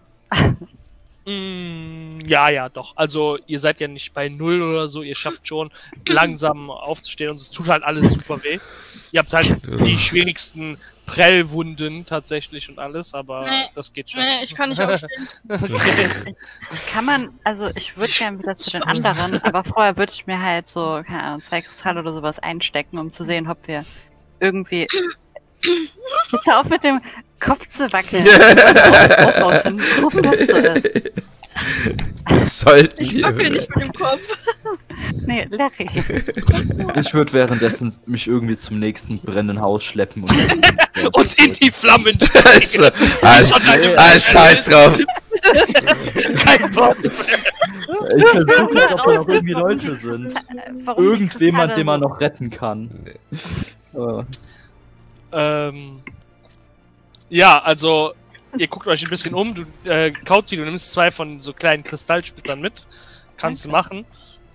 Ja, doch. Also ihr seid ja nicht bei 0 oder so, ihr schafft schon langsam aufzustehen und es tut halt alles super weh. Ihr habt halt die schwierigsten Prellwunden tatsächlich und alles, aber Nee. das geht schon. Nee, ich kann nicht aufstehen. Okay. Kann man, also ich würde gerne wieder zu den anderen, aber vorher würde ich mir halt so, keine Ahnung, 2 Kristalle oder sowas einstecken, um zu sehen, ob wir irgendwie... Hör auf mit dem Kopf zu wackeln. Wofür das so ist. Was sollten Ich wackel wir? nicht mit dem Kopf. Nee, Larry. Ich würde währenddessen mich irgendwie zum nächsten brennenden Haus schleppen und Und in die Flammen. Also, scheiß drauf. Kein Bock. ich versuche, ob da noch irgendwie Leute sind. Warum die Irgendjemand, Kristalle den man so- noch retten kann. Ja, also ihr guckt euch ein bisschen um. Du, Kauti, du nimmst 2 von so kleinen Kristallsplittern mit. Kannst du machen.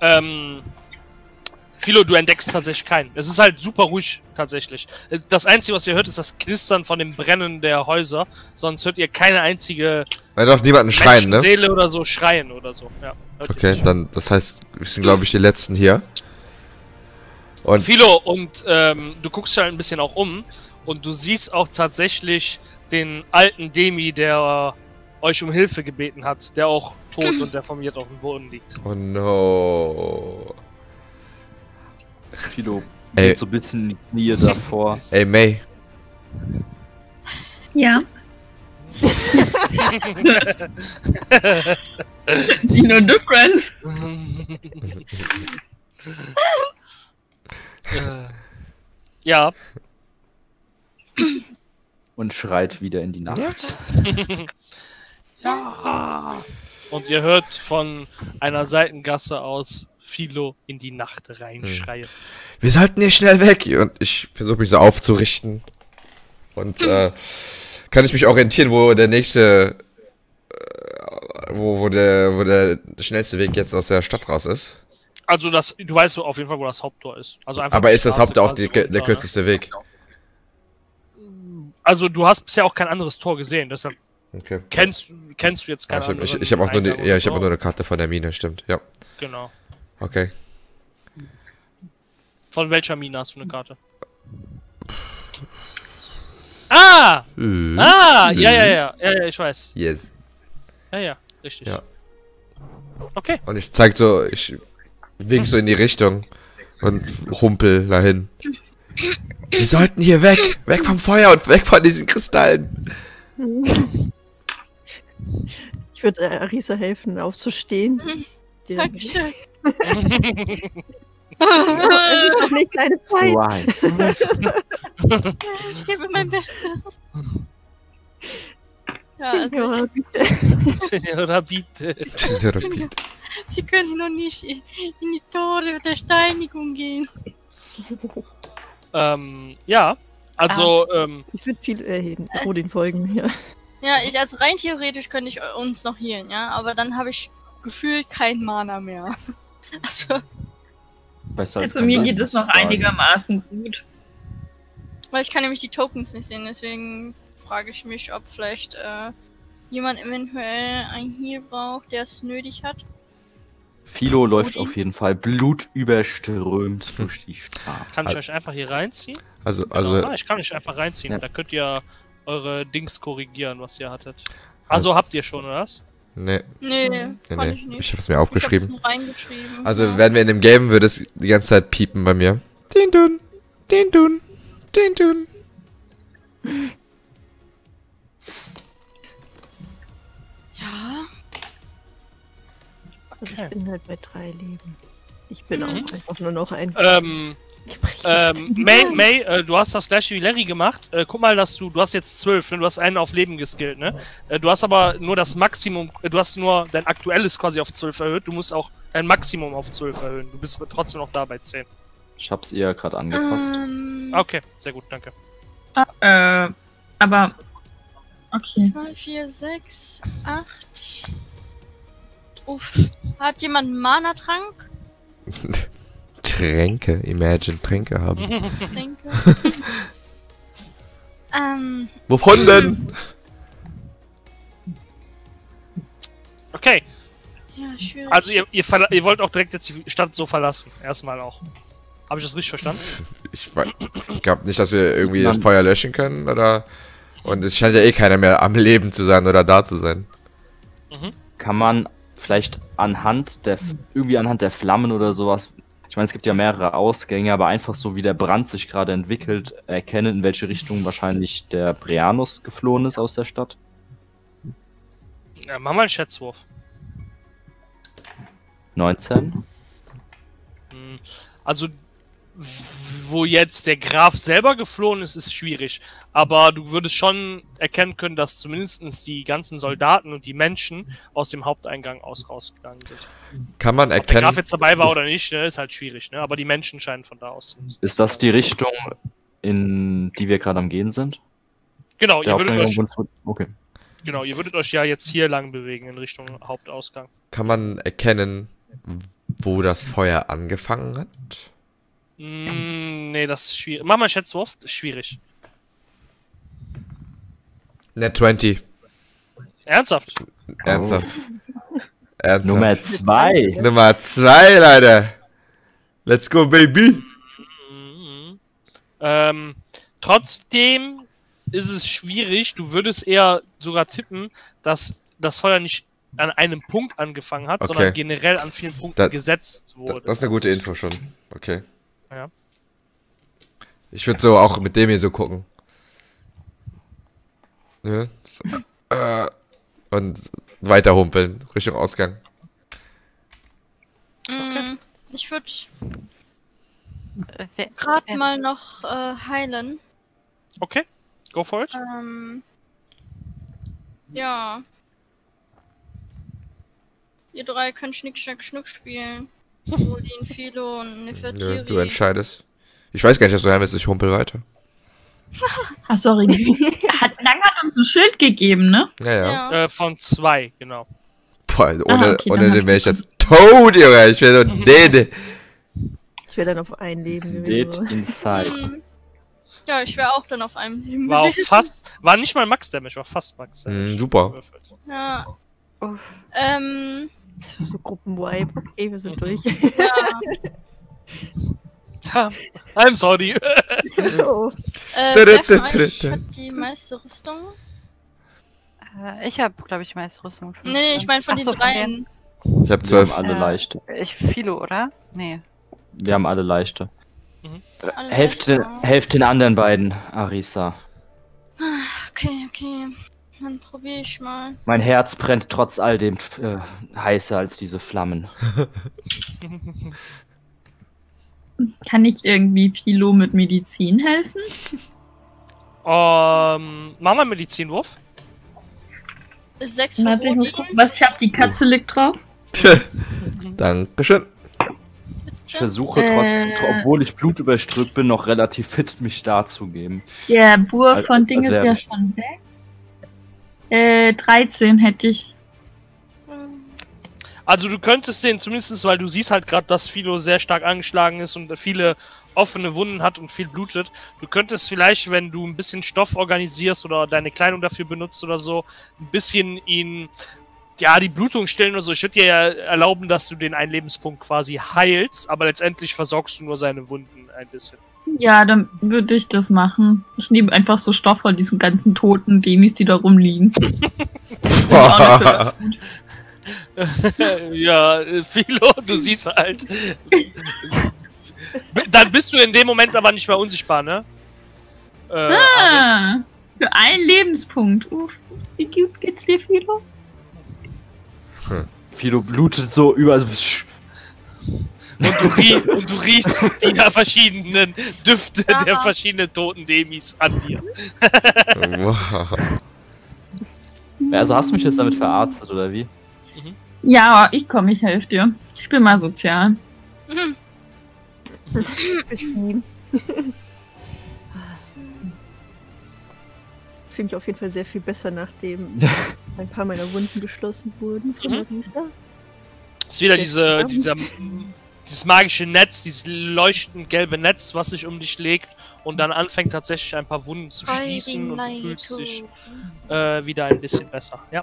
Philo, du entdeckst tatsächlich keinen. Es ist halt super ruhig, tatsächlich. Das Einzige, was ihr hört, ist das Knistern von dem Brennen der Häuser. Sonst hört ihr keine einzige Weil doch niemanden schreien, ne? Seele oder so schreien oder so. Ja, hört ihr Okay, nicht. dann, das heißt, wir sind, glaube ich, die Letzten hier. Und Philo, und du guckst dich halt ein bisschen auch um. Und du siehst auch tatsächlich den alten Demi, der euch um Hilfe gebeten hat. Der auch tot und deformiert auf dem Boden liegt. oh no. Philo Ey. geht so ein bisschen in die Knie davor. Ey, May. Ja. Die No Difference. Ja. Und schreit wieder in die Nacht. Ja. Und ihr hört von einer Seitengasse aus Philo in die Nacht reinschreien. Wir sollten hier schnell weg. Und ich versuche mich so aufzurichten. Und kann ich mich orientieren, wo der nächste, wo der schnellste Weg jetzt aus der Stadt raus ist? Also du weißt auf jeden Fall, wo das Haupttor ist. Also einfach Aber die ist das Straße Haupttor auch quasi der runter, kürzeste Weg? Also du hast bisher auch kein anderes Tor gesehen, deshalb Okay. kennst du jetzt kein stimmt. anderes. Ich habe auch nur ich habe nur eine Karte von der Mine, stimmt. Ja. Genau. Okay. Von welcher Mine hast du eine Karte? Ah! Ah! Ja, ich weiß. Yes. Ja, richtig. Ja. Okay. Und ich zeig so, ich wink so in die Richtung und humpel dahin. Wir sollten hier weg! Weg vom Feuer und weg von diesen Kristallen! Ich würde Arisa helfen, aufzustehen. Dankeschön. Es ist doch nicht deine Zeit. Right. Ich gebe mein Bestes. Ja, Signora, also Senora, bitte. Sie können noch nicht in die Tore der Steinigung gehen. Ja. Also, ich würde viel Odin folgen, ja. Ja, also rein theoretisch könnte ich uns noch healen, ja, aber dann habe ich gefühlt kein Mana mehr. Also, Also mir geht es noch einigermaßen gut. weil ich kann nämlich die Tokens nicht sehen, deswegen frage ich mich, ob vielleicht jemand eventuell ein Heal braucht, der es nötig hat. Philo läuft Odin? auf jeden Fall blutüberströmt durch die Straße. kann ich euch einfach hier reinziehen? Also, Genau, ich kann euch einfach reinziehen. Ja. Da könnt ihr eure Dings korrigieren, was ihr hattet. Also habt ihr schon, oder was? nee, Nee, kann nee, ich nicht. ich hab's mir Ich hab's aufgeschrieben. nur reingeschrieben. Also, ja. wären wir in dem Game, würde es die ganze Zeit piepen bei mir. Den Dun, den Dun, den Dun. Ja, Also Okay. ich bin halt bei 3 Leben. Ich bin auch einfach nur noch ein May, du hast das gleiche wie Larry gemacht. Guck mal, dass du hast jetzt 12, ne? Du hast einen auf Leben geskillt, ne? Du hast aber nur das Maximum, du hast nur dein aktuelles quasi auf 12 erhöht. Du musst auch dein Maximum auf 12 erhöhen. Du bist trotzdem noch da bei 10. Ich hab's eher gerade angepasst. Okay, sehr gut, danke. Aber. Okay. 2, 4, 6, 8. Uff. Hat jemand einen Mana-Trank? Tränke, Imagine, Tränke haben. Tränke. Wovon denn? Okay, Ja, schwierig. also ihr wollt auch direkt jetzt die Stadt so verlassen. Erstmal auch. Habe ich das richtig verstanden? Ich glaube nicht, dass wir irgendwie das Feuer löschen können, oder? Und es scheint ja eh keiner mehr am Leben zu sein oder da zu sein. Kann man vielleicht anhand der Flammen oder sowas, ich meine, es gibt ja mehrere Ausgänge, aber einfach so wie der Brand sich gerade entwickelt, erkennen, in welche Richtung wahrscheinlich der Brianus geflohen ist aus der Stadt? Ja, mach mal einen Schätzwurf. 19? Also, wo jetzt der Graf selber geflohen ist, ist schwierig. Aber du würdest schon erkennen können, dass zumindest die ganzen Soldaten und die Menschen aus dem Haupteingang rausgegangen sind. Kann man Ob der erkennen, Graf jetzt dabei war oder nicht, ne, ist halt schwierig, ne? Aber die Menschen scheinen von da aus. Ist das die Richtung, in die wir gerade am Gehen sind? Genau, Der ihr würdet euch, Haupteingang? Okay. genau, ihr würdet euch ja jetzt hier lang bewegen in Richtung Hauptausgang. kann man erkennen, wo das Feuer angefangen hat? Nee, das ist schwierig. Mach mal einen Schätzwurf, das ist schwierig. Net 20. Ernsthaft? Ernsthaft. Ernsthaft. Nummer 2. Nummer 2, Leute. Let's go, baby. Trotzdem ist es schwierig. Du würdest eher sogar tippen, dass das Feuer nicht an einem Punkt angefangen hat, Okay. sondern generell an vielen Punkten Da- gesetzt wurde. Das ist eine gute Info schon. Okay. Ja. Ich würde so auch mit dem hier so gucken. Ne? So. Und weiter humpeln, Richtung Ausgang. Ich würde Wer- gerade wer- mal noch heilen. Okay, go for it. Ja. Ihr drei könnt Schnick, Schnack, Schnuck spielen. Odin, Philo und Nefertiri. Ja, du entscheidest. Ich weiß gar nicht, dass du heim willst, ich humpel weiter. Ach, sorry. Lang hat uns ein Schild gegeben, ne? Ja. Ja. Von 2, genau. Boah, ohne, okay, ohne dann den hab wäre ich ich jetzt tot, Junge. Ich wäre so, nee. Ich wäre dann auf ein Leben Dead gewesen. inside. Ja, ich wäre auch dann auf einem Leben War auch gewesen. fast, war nicht mal Max-Damage, war fast Max-Damage. Super. Ja. Uff. Das war so Gruppenvibe. Okay, wir sind durch. Ja. I'm sorry. Oh. Wer von euch hat die meiste Rüstung? Ich habe, glaube ich, meist Rüstung. Nee, ich meine von Ach den so, von dreien. Ich hab Wir 12. haben alle leichte. Ich Philo, oder? Nee. Wir haben alle leichte. Alle Helft leicht, den anderen beiden, Arisa. Okay. Dann probiere ich mal. Mein Herz brennt trotz all dem heißer als diese Flammen. Kann ich irgendwie Philo mit Medizin helfen? Mach mal einen Medizinwurf. Ist 6 für Warte, ich muss Odin. gucken, was ich habe. Die Katze liegt drauf. Dankeschön. Ich versuche trotzdem, obwohl ich blutüberströmt bin, noch relativ fit mich darzugeben. Der Bur Als- von als Ding ist wär ja ich- schon weg. 13 hätte ich. Also du könntest den zumindest, weil du siehst halt gerade, dass Philo sehr stark angeschlagen ist und viele offene Wunden hat und viel blutet. Du könntest vielleicht, wenn du ein bisschen Stoff organisierst oder deine Kleidung dafür benutzt oder so, ein bisschen ihn, ja, die Blutung stillen oder so. Ich würde dir ja erlauben, dass du den einen Lebenspunkt quasi heilst, aber letztendlich versorgst du nur seine Wunden ein bisschen. Ja, dann würde ich das machen. Ich nehme einfach so Stoff von diesen ganzen toten Demis, die da rumliegen. Auch nicht so das gut. Ja, Philo, du siehst halt. Dann bist du in dem Moment aber nicht mehr unsichtbar, ne? Also, Für einen Lebenspunkt. Uff, wie gut geht's dir, Philo? Philo blutet so überall. und du riechst die verschiedenen Düfte der verschiedenen toten Demis an dir. Wow. Also hast du mich jetzt damit verarztet, oder wie? Ja, ich helfe dir. Ich bin mal sozial. Mhm. Bis lieb. Finde ich auf jeden Fall sehr viel besser, nachdem ein paar meiner Wunden geschlossen wurden von Marisa. Ist wieder dieses magische Netz, dieses leuchtend gelbe Netz, was sich um dich legt und dann anfängt tatsächlich ein paar Wunden zu schließen und du fühlst dich wieder ein bisschen besser. Ja.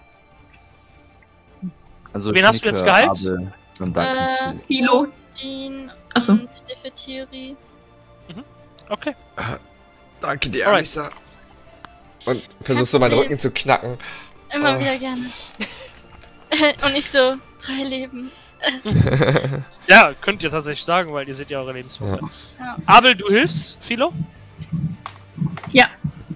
Also Wen hast du jetzt geheilt? Abel und danke. Philo. Odin Ach so. und Nefertiri. Okay. Danke dir, Alright. Arisa. Und versuchst du meinen Rücken zu knacken. Immer Oh. wieder gerne. Und ich so, 3 Leben. Ja, könnt ihr tatsächlich sagen, weil ihr seht ja eure Lebenspunkte. Ja. Abel, du hilfst, Philo? Ja.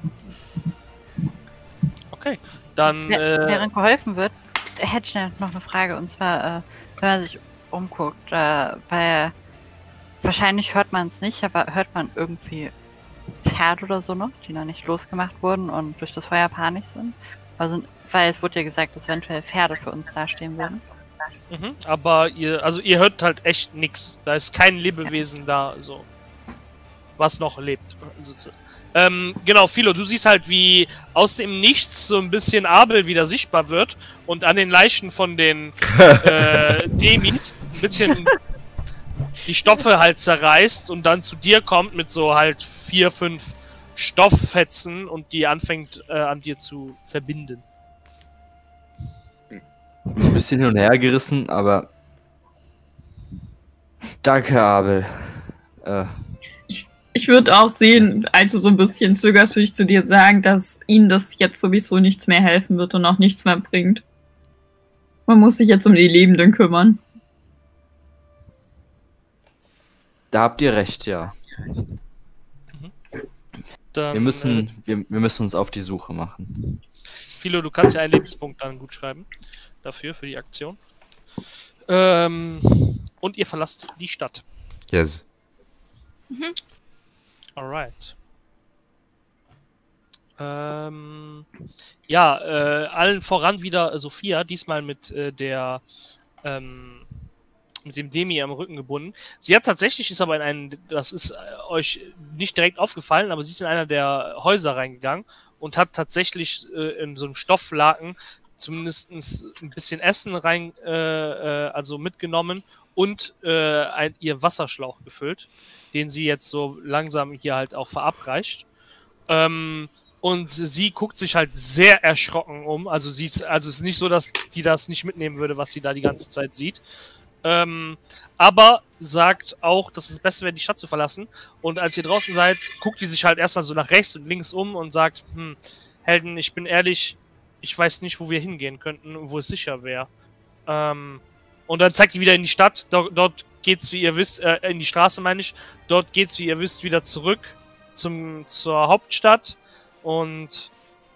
Okay. Dann, Während geholfen wird, hätte ich noch eine Frage. Und zwar, wenn man sich umguckt, weil wahrscheinlich hört man es nicht, aber hört man irgendwie Pferde oder so noch, die noch nicht losgemacht wurden und durch das Feuer panisch sind? Also, weil es wurde ja gesagt, dass eventuell Pferde für uns dastehen würden. aber ihr hört halt echt nix. Da ist kein Lebewesen da, so. Was noch lebt. Also, genau, Philo, du siehst halt, wie aus dem Nichts so ein bisschen Abel wieder sichtbar wird und an den Leichen von den Demis ein bisschen die Stoffe halt zerreißt und dann zu dir kommt mit so halt 4, 5 Stofffetzen und die anfängt an dir zu verbinden. So ein bisschen hin und her gerissen, aber. Danke, Abel. Ich würde auch sehen, als du so ein bisschen zögerst, würde ich zu dir sagen, dass ihnen das jetzt sowieso nichts mehr helfen wird und auch nichts mehr bringt. Man muss sich jetzt um die Lebenden kümmern. Da habt ihr recht, ja. Dann, Wir müssen uns auf die Suche machen. Philo, du kannst ja einen Lebenspunkt dann gut schreiben. Dafür, für die Aktion. Und ihr verlasst die Stadt. Yes. Alright. Allen voran wieder Sophia, diesmal mit mit dem Demi am Rücken gebunden. Sie hat tatsächlich, ist aber in einen, das ist euch nicht direkt aufgefallen, aber sie ist in einer der Häuser reingegangen und hat tatsächlich in so einem Stofflaken zumindest ein bisschen Essen also mitgenommen und ihr Wasserschlauch gefüllt, den sie jetzt so langsam hier halt auch verabreicht. Und sie guckt sich halt sehr erschrocken um. Also es ist nicht so, dass die das nicht mitnehmen würde, was sie da die ganze Zeit sieht. Aber sagt auch, dass es besser wäre, die Stadt zu verlassen. Und als ihr draußen seid, guckt die sich halt erstmal so nach rechts und links um und sagt, Helden, ich bin ehrlich, ich weiß nicht, wo wir hingehen könnten und wo es sicher wäre. Und dann zeigt die wieder in die Stadt. Dort geht's, wie ihr wisst, in die Straße meine ich. Dort geht's, wie ihr wisst, wieder zurück zur Hauptstadt. Und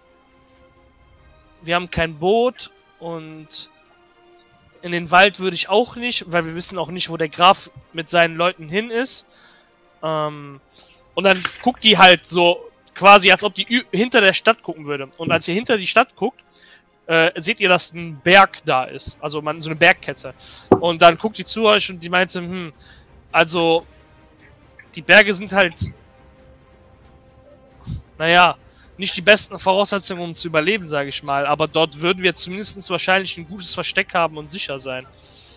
wir haben kein Boot und in den Wald würde ich auch nicht, weil wir wissen auch nicht, wo der Graf mit seinen Leuten hin ist. Und dann guckt die halt so quasi, als ob die hinter der Stadt gucken würde. Und als ihr hinter die Stadt guckt, seht ihr, dass ein Berg da ist. Also so eine Bergkette. Und dann guckt die zu euch und die meinte, also die Berge sind halt, naja, nicht die besten Voraussetzungen, um zu überleben, sage ich mal. Aber dort würden wir zumindest wahrscheinlich ein gutes Versteck haben und sicher sein.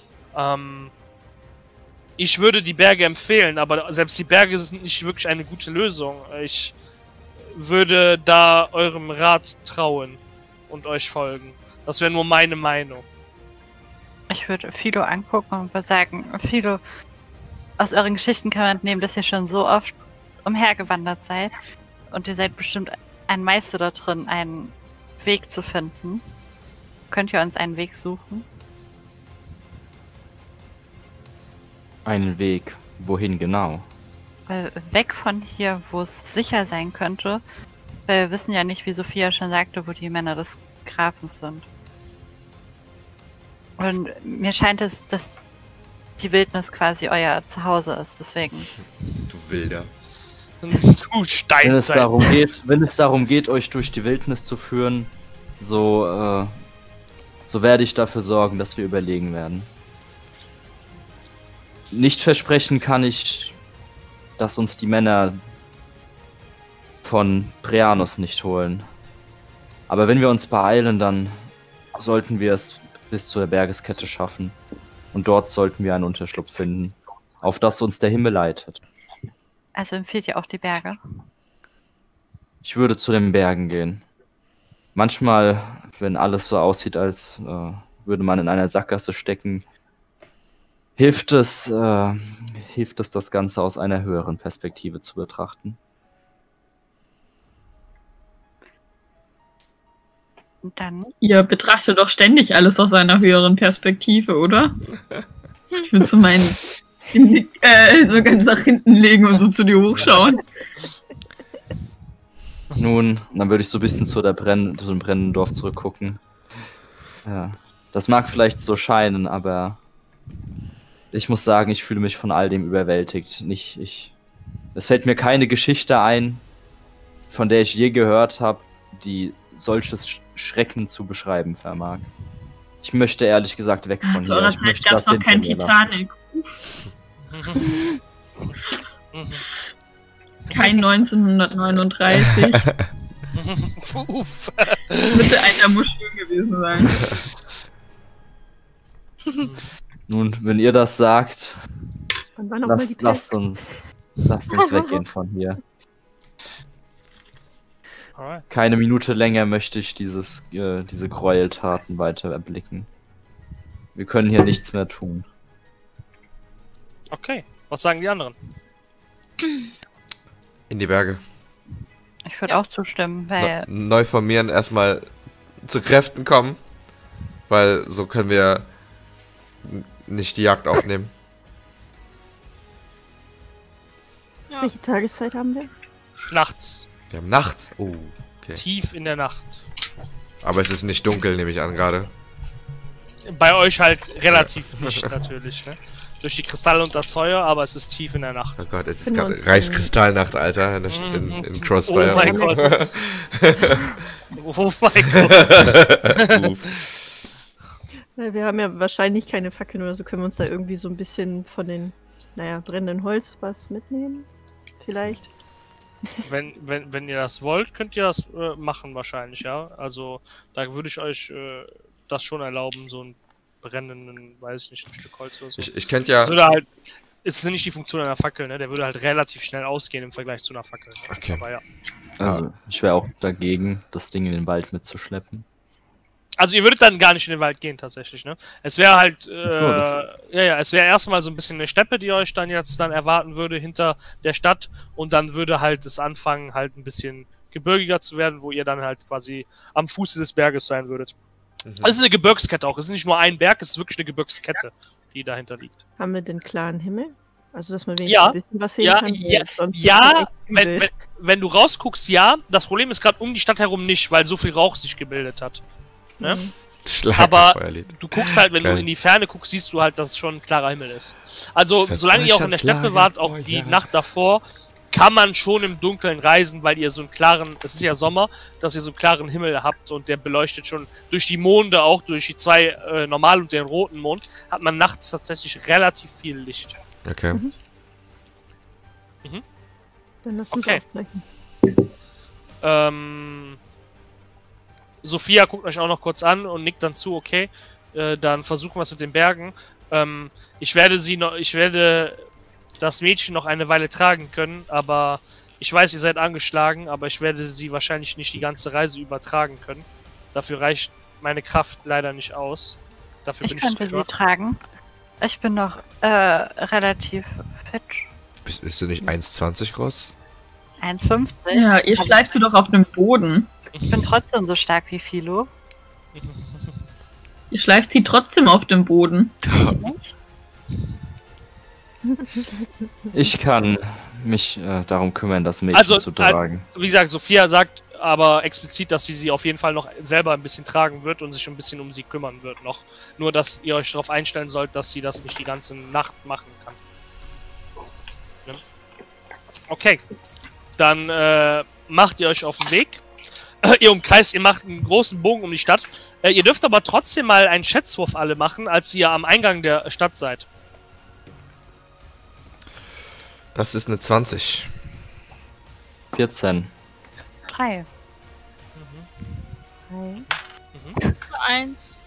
Ich würde die Berge empfehlen, aber selbst die Berge sind nicht wirklich eine gute Lösung. Ich würde da eurem Rat trauen und euch folgen. Das wäre nur meine Meinung. Ich würde Philo angucken und würde sagen, Philo, aus euren Geschichten kann man entnehmen, dass ihr schon so oft umhergewandert seid. Und ihr seid bestimmt ein Meister da drin, einen Weg zu finden. Könnt ihr uns einen Weg suchen? Einen Weg? Wohin genau? Weg von hier, wo es sicher sein könnte. Weil wir wissen ja nicht, wie Sophia schon sagte, wo die Männer des Grafen sind. Und mir scheint es, dass die Wildnis quasi euer Zuhause ist, deswegen. Du Wilder. Du Steinzeit. Wenn es darum geht, euch durch die Wildnis zu führen, so werde ich dafür sorgen, dass wir überlegen werden. Nicht versprechen kann ich, dass uns die Männer von Prianos nicht holen. Aber wenn wir uns beeilen, dann sollten wir es bis zur Bergeskette schaffen. Und dort sollten wir einen Unterschlupf finden, auf das uns der Himmel leitet. Also empfiehlt ihr auch die Berge? Ich würde zu den Bergen gehen. Manchmal, wenn alles so aussieht, als würde man in einer Sackgasse stecken, hilft es, das Ganze aus einer höheren Perspektive zu betrachten. Und dann? Ihr betrachtet doch ständig alles aus einer höheren Perspektive, oder? Ich würde so meinen so ganz nach hinten legen und so zu dir hochschauen. Nun, dann würde ich so ein bisschen zu dem brennenden Dorf zurückgucken. Ja, das mag vielleicht so scheinen, aber ich muss sagen, ich fühle mich von all dem überwältigt. Es fällt mir keine Geschichte ein, von der ich je gehört habe, die solches Schrecken zu beschreiben vermag. Ich möchte ehrlich gesagt weg von Zu hier. eurer Ich Zeit möchte gab es das noch kein hinter mir lassen. Titanic. Kein 1939. Uff. Müsste einer muss schön gewesen sein. Nun, wenn ihr das sagt, Wann war noch mal die lasst Pest? uns weggehen von hier. Alright. Keine Minute länger möchte ich diese Gräueltaten weiter erblicken. Wir können hier nichts mehr tun. Okay, was sagen die anderen? In die Berge. Ich würde auch zustimmen, weil Neu formieren, erstmal zu Kräften kommen. Weil so können wir nicht die Jagd aufnehmen. Ja. Welche Tageszeit haben wir? Nachts. Wir haben Nacht. Oh, okay. Tief in der Nacht. Aber es ist nicht dunkel, nehme ich an gerade. Bei euch halt relativ nicht natürlich, ne? Durch die Kristalle und das Feuer, aber es ist tief in der Nacht. Oh Gott, es ist Können wir gerade uns- Reichskristallnacht, Alter, in Crossfire. Oh mein Gott. Oh mein Gott. Uff. Wir haben ja wahrscheinlich keine Fackeln oder so. Können wir uns da irgendwie so ein bisschen von den, brennenden Holz was mitnehmen? Vielleicht. Wenn ihr das wollt, könnt ihr das machen wahrscheinlich, ja. Also da würde ich euch das schon erlauben, so einen brennenden, weiß ich nicht, ein Stück Holz oder so. Ich könnte ja... Das würde halt, es ist nicht die Funktion einer Fackel, ne? Der würde halt relativ schnell ausgehen im Vergleich zu einer Fackel. Ne? Okay. Aber ja. Also, ich wäre auch dagegen, das Ding in den Wald mitzuschleppen. Also ihr würdet dann gar nicht in den Wald gehen tatsächlich, ne? Es wäre halt, das- es wäre erstmal so ein bisschen eine Steppe, die euch dann jetzt erwarten würde hinter der Stadt und dann würde halt es anfangen, halt ein bisschen gebirgiger zu werden, wo ihr dann halt quasi am Fuße des Berges sein würdet. Es ist eine Gebirgskette auch, es ist nicht nur ein Berg, es ist wirklich eine Gebirgskette, die dahinter liegt. Haben wir den klaren Himmel? Also, dass man wenigstens Ja. ein bisschen was sehen Ja, kann? ja, sonst ist ja, das echt übel. wenn du rausguckst, ja, das Problem ist gerade um die Stadt herum nicht, weil so viel Rauch sich gebildet hat. Ne? Mhm. Aber Feuerlied. du guckst halt, wenn Geil. du in die Ferne guckst, siehst du halt, dass es schon ein klarer Himmel ist. Also, Das solange ihr auch in der Feuerschatz Steppe wart, auch lagert die Feuer. Nacht davor, kann man schon im Dunkeln reisen, weil ihr so einen klaren, es ist ja Sommer, dass ihr so einen klaren Himmel habt und der beleuchtet schon durch die Monde, auch durch die zwei normal und den roten Mond, hat man nachts tatsächlich relativ viel Licht. Okay. Dann lass uns Okay. aufbrechen. Sophia guckt euch auch noch kurz an und nickt dann zu, okay, dann versuchen wir es mit den Bergen. Ich werde das Mädchen noch eine Weile tragen können, aber ich weiß, ihr seid angeschlagen, aber ich werde sie wahrscheinlich nicht die ganze Reise übertragen können. Dafür reicht meine Kraft leider nicht aus. Dafür Ich bin ich zu könnte sie schwach. tragen. Ich bin noch relativ fit. Bist du nicht 1,20 groß? 1,50. Ja, ihr Aber schleift sie doch auf dem Boden. ich bin trotzdem so stark wie Philo. Ihr schleift sie trotzdem auf dem Boden. Nicht? Ich kann mich darum kümmern, das Mädchen Also, zu tragen. Wie gesagt, Sophia sagt aber explizit, dass sie auf jeden Fall noch selber ein bisschen tragen wird und sich ein bisschen um sie kümmern wird noch. Nur, dass ihr euch darauf einstellen sollt, dass sie das nicht die ganze Nacht machen kann. Ne? Okay. Dann macht ihr euch auf den Weg. Ihr macht einen großen Bogen um die Stadt. Ihr dürft aber trotzdem mal einen Schätzwurf alle machen, als ihr am Eingang der Stadt seid. Das ist eine 20. 14. 3. Eins.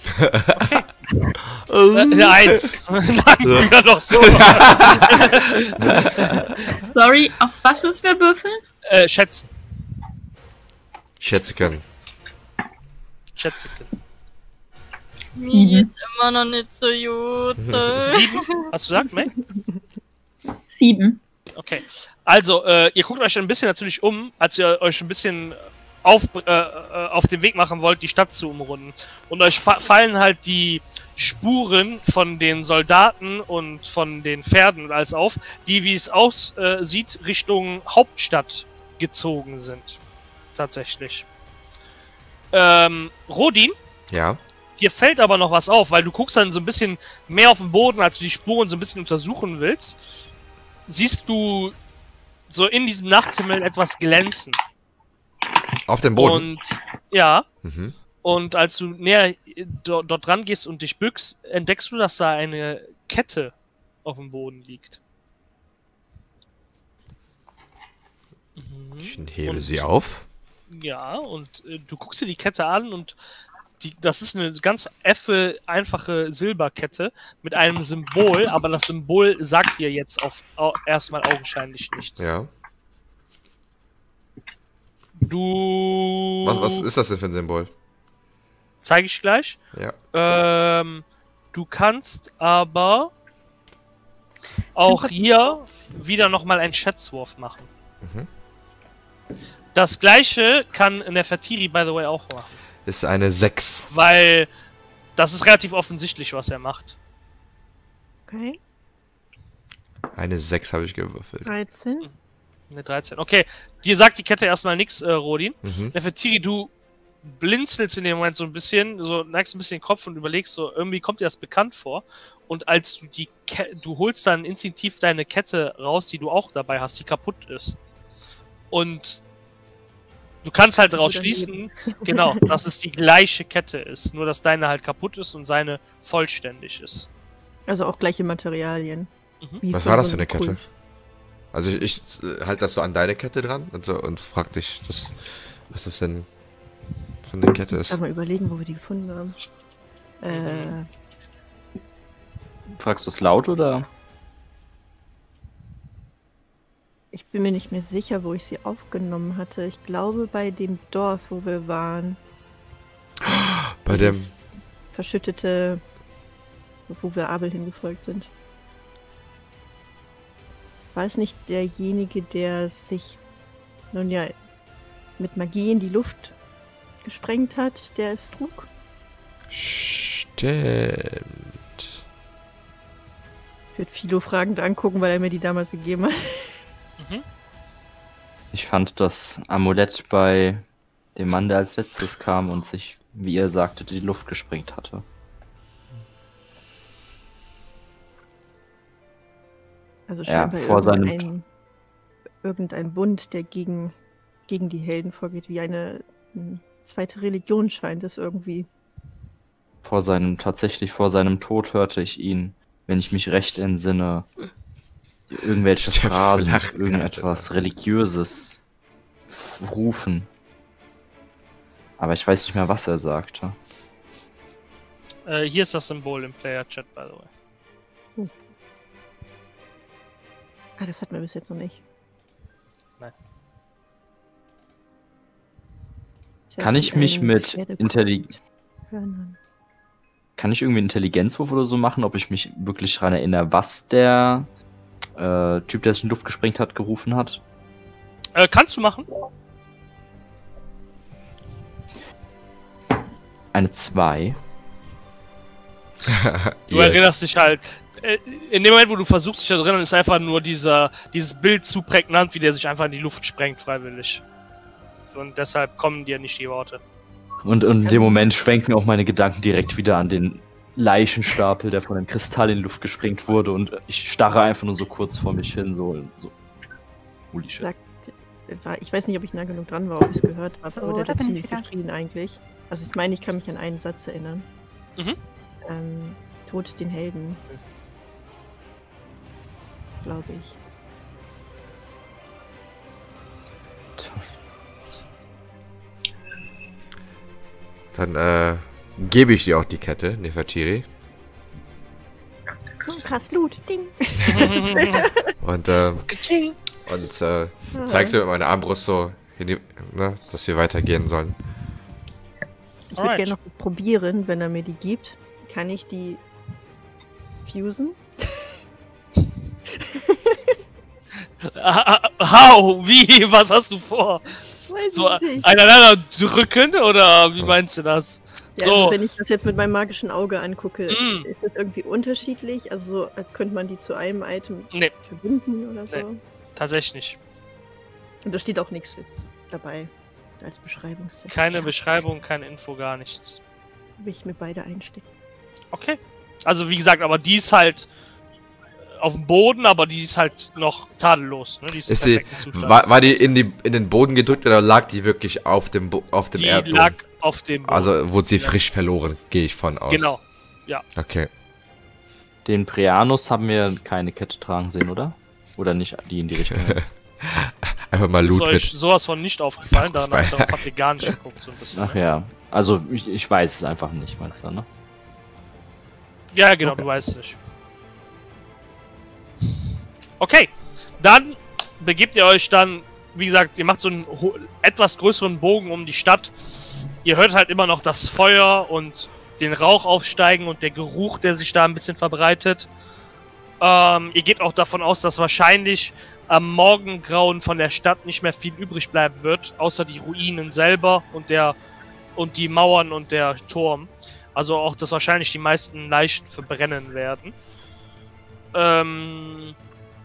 Eine 1. Nein, wieder noch so. Sorry, auf was müssen wir würfeln? Schätzen. Schätzigen. Schätzen. Mir geht's immer noch nicht so gut. 7? Hast du gesagt, May? 7. Okay. Also, ihr guckt euch ein bisschen natürlich um, als ihr euch ein bisschen auf den Weg machen wollt, die Stadt zu umrunden. Und euch fallen halt die Spuren von den Soldaten und von den Pferden und alles auf, die, wie es aussieht, Richtung Hauptstadt gezogen sind. Tatsächlich. Rodin, Ja. dir fällt aber noch was auf, weil du guckst dann so ein bisschen mehr auf den Boden, als du die Spuren so ein bisschen untersuchen willst. Siehst du so in diesem Nachthimmel etwas glänzen. Auf dem Boden. Und ja, Mhm. und als du näher dort dran gehst und dich bückst, entdeckst du, dass da eine Kette auf dem Boden liegt. Ich hebe Und- sie auf. Ja, und du guckst dir die Kette an und das ist eine ganz einfache Silberkette mit einem Symbol, aber das Symbol sagt dir jetzt erstmal augenscheinlich nichts. Ja. Du. Was ist das denn für ein Symbol? Zeige ich gleich. Ja. Du kannst aber auch hier wieder nochmal einen Schätzwurf machen. Mhm. Das gleiche kann Nefertiri, by the way, auch machen. Ist eine 6. Weil das ist relativ offensichtlich, was er macht. Okay. Eine 6 habe ich gewürfelt. 13. Eine 13. Okay, dir sagt die Kette erstmal nichts, Rodin. Mhm. Nefertiti, du blinzelst in dem Moment so ein bisschen, so neigst ein bisschen den Kopf und überlegst so, irgendwie kommt dir das bekannt vor. Und als du du holst dann instinktiv deine Kette raus, die du auch dabei hast, die kaputt ist. Und du kannst halt daraus schließen, genau, dass es die gleiche Kette ist, nur dass deine halt kaputt ist und seine vollständig ist. Also auch gleiche Materialien. Mhm. Wie Was von war das so für eine einem Kette? Kult. Also ich halte das so an deine Kette dran und frag dich, was das denn für eine Kette ist. Mal überlegen, wo wir die gefunden haben. Fragst du es laut oder? Ich bin mir nicht mehr sicher, wo ich sie aufgenommen hatte. Ich glaube bei dem Dorf, wo wir waren. Bei dem. Dieses verschüttete, wo wir Abel hingefolgt sind. War es nicht derjenige, der sich nun ja mit Magie in die Luft gesprengt hat, der es trug? Stimmt. Ich würde Philo fragend angucken, weil er mir die damals gegeben hat. Mhm. Ich fand das Amulett bei dem Mann, der als letztes kam und sich, wie ihr sagtet, in die Luft gesprengt hatte. Also Ja, scheinbar vor seinem irgendein Bund, der gegen die Helden vorgeht, wie eine zweite Religion scheint es irgendwie. Tatsächlich vor seinem Tod hörte ich ihn, wenn ich mich recht entsinne, irgendwelche Der Phrasen, Flachkarte. irgendetwas Religiöses rufen. Aber ich weiß nicht mehr, was er sagte. Hier ist das Symbol im Player-Chat, by the way. Ah, das hatten wir bis jetzt noch nicht. Nein. Kann ich mich mit Kann ich irgendwie einen Intelligenzwurf oder so machen, ob ich mich wirklich daran erinnere, was der Typ, der es in die Luft gesprengt hat, gerufen hat? Kannst du machen? Eine 2. Du erinnerst dich halt. In dem Moment, wo du versuchst, dich zu erinnern, ist einfach nur dieses Bild zu prägnant, wie der sich einfach in die Luft sprengt, freiwillig. Und deshalb kommen dir nicht die Worte. Und in dem Moment schwenken auch meine Gedanken direkt wieder an den Leichenstapel, der von einem Kristall in die Luft gesprengt wurde, und ich starre einfach nur so kurz vor mich hin, so. Holy shit. Ich weiß nicht, ob ich nah genug dran war, ob ich es gehört habe, So, aber der da hat bin ziemlich ich wieder. geschrien eigentlich. Also ich meine, ich kann mich an einen Satz erinnern. Mhm. Tod den Helden. Glaube ich. Dann gebe ich dir auch die Kette, Nefertiri. Krass Loot, Ding. Und Ka-ching. zeigst du mit meiner Armbrust so, dass wir weitergehen sollen. Ich würde Alright. gerne noch probieren, wenn er mir die gibt. Kann ich die fusen? How? Wie? Was hast du vor? Weiß So ich nicht. aneinander drücken oder wie meinst du das? Ja, so. also wenn ich das jetzt mit meinem magischen Auge angucke, Mm. ist das irgendwie unterschiedlich? Also so, als könnte man die zu einem Item Nee, verbinden oder so? Nee. tatsächlich nicht. Und da steht auch nichts jetzt dabei als Beschreibungstext. Keine Beschreibung, keine Info, gar nichts. Will ich mir beide einstecken. Okay. Also wie gesagt, aber die ist halt auf dem Boden, aber die ist halt noch tadellos. Ne? Die ist im Ist sie, perfekten Zustand. war die in den Boden gedrückt oder lag die wirklich auf dem die Erdboden? lag auf dem Boden. Also wurde sie Ja. frisch verloren, gehe ich von aus. Genau. Okay. Den Prianus haben wir keine Kette tragen sehen, oder? Oder nicht die in die Richtung jetzt? Einfach mal Ist Loot euch mit. sowas von nicht aufgefallen? Darauf Bei- habt ihr gar nicht geguckt. So ein bisschen, Ach ne? ja. Also ich weiß es einfach nicht, meinst du, ne? Ja, genau, Okay. du weißt nicht. Okay, dann begebt ihr euch dann, wie gesagt, ihr macht so einen etwas größeren Bogen um die Stadt. Ihr hört halt immer noch das Feuer und den Rauch aufsteigen und der Geruch, der sich da ein bisschen verbreitet. Ihr geht auch davon aus, dass wahrscheinlich am Morgengrauen von der Stadt nicht mehr viel übrig bleiben wird, außer die Ruinen selber und die Mauern und der Turm. Also auch, dass wahrscheinlich die meisten Leichen verbrennen werden.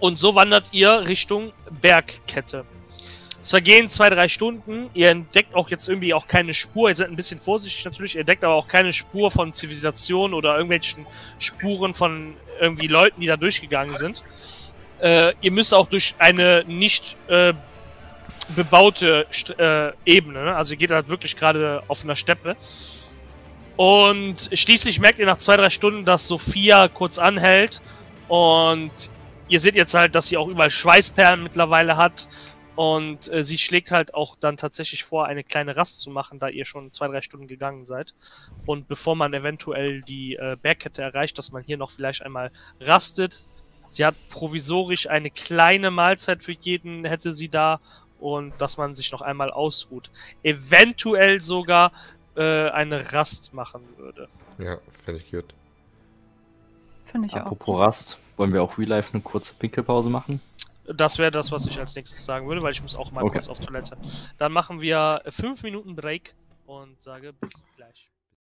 Und so wandert ihr Richtung Bergkette. Es vergehen 2-3 Stunden. Ihr entdeckt auch jetzt irgendwie auch keine Spur. Ihr seid ein bisschen vorsichtig natürlich. Ihr entdeckt aber auch keine Spur von Zivilisation oder irgendwelchen Spuren von irgendwie Leuten, die da durchgegangen sind. Ihr müsst auch durch eine nicht bebaute Ebene. Ne? Also ihr geht halt wirklich gerade auf einer Steppe. Und schließlich merkt ihr nach 2-3 Stunden, dass Sophia kurz anhält. Und ihr seht jetzt halt, dass sie auch überall Schweißperlen mittlerweile hat. Und sie schlägt halt auch dann tatsächlich vor, eine kleine Rast zu machen, da ihr schon 2-3 Stunden gegangen seid. Und bevor man eventuell die Bergkette erreicht, dass man hier noch vielleicht einmal rastet. Sie hat provisorisch eine kleine Mahlzeit für jeden, hätte sie da. Und dass man sich noch einmal ausruht. Eventuell sogar eine Rast machen würde. Ja, fände ich gut. Finde ich auch. Apropos Rast, wollen wir auch Real Life eine kurze Pinkelpause machen? Das wäre das, was ich als nächstes sagen würde, weil ich muss auch mal kurz auf Toilette. Dann machen wir 5 Minuten Break und sage bis gleich.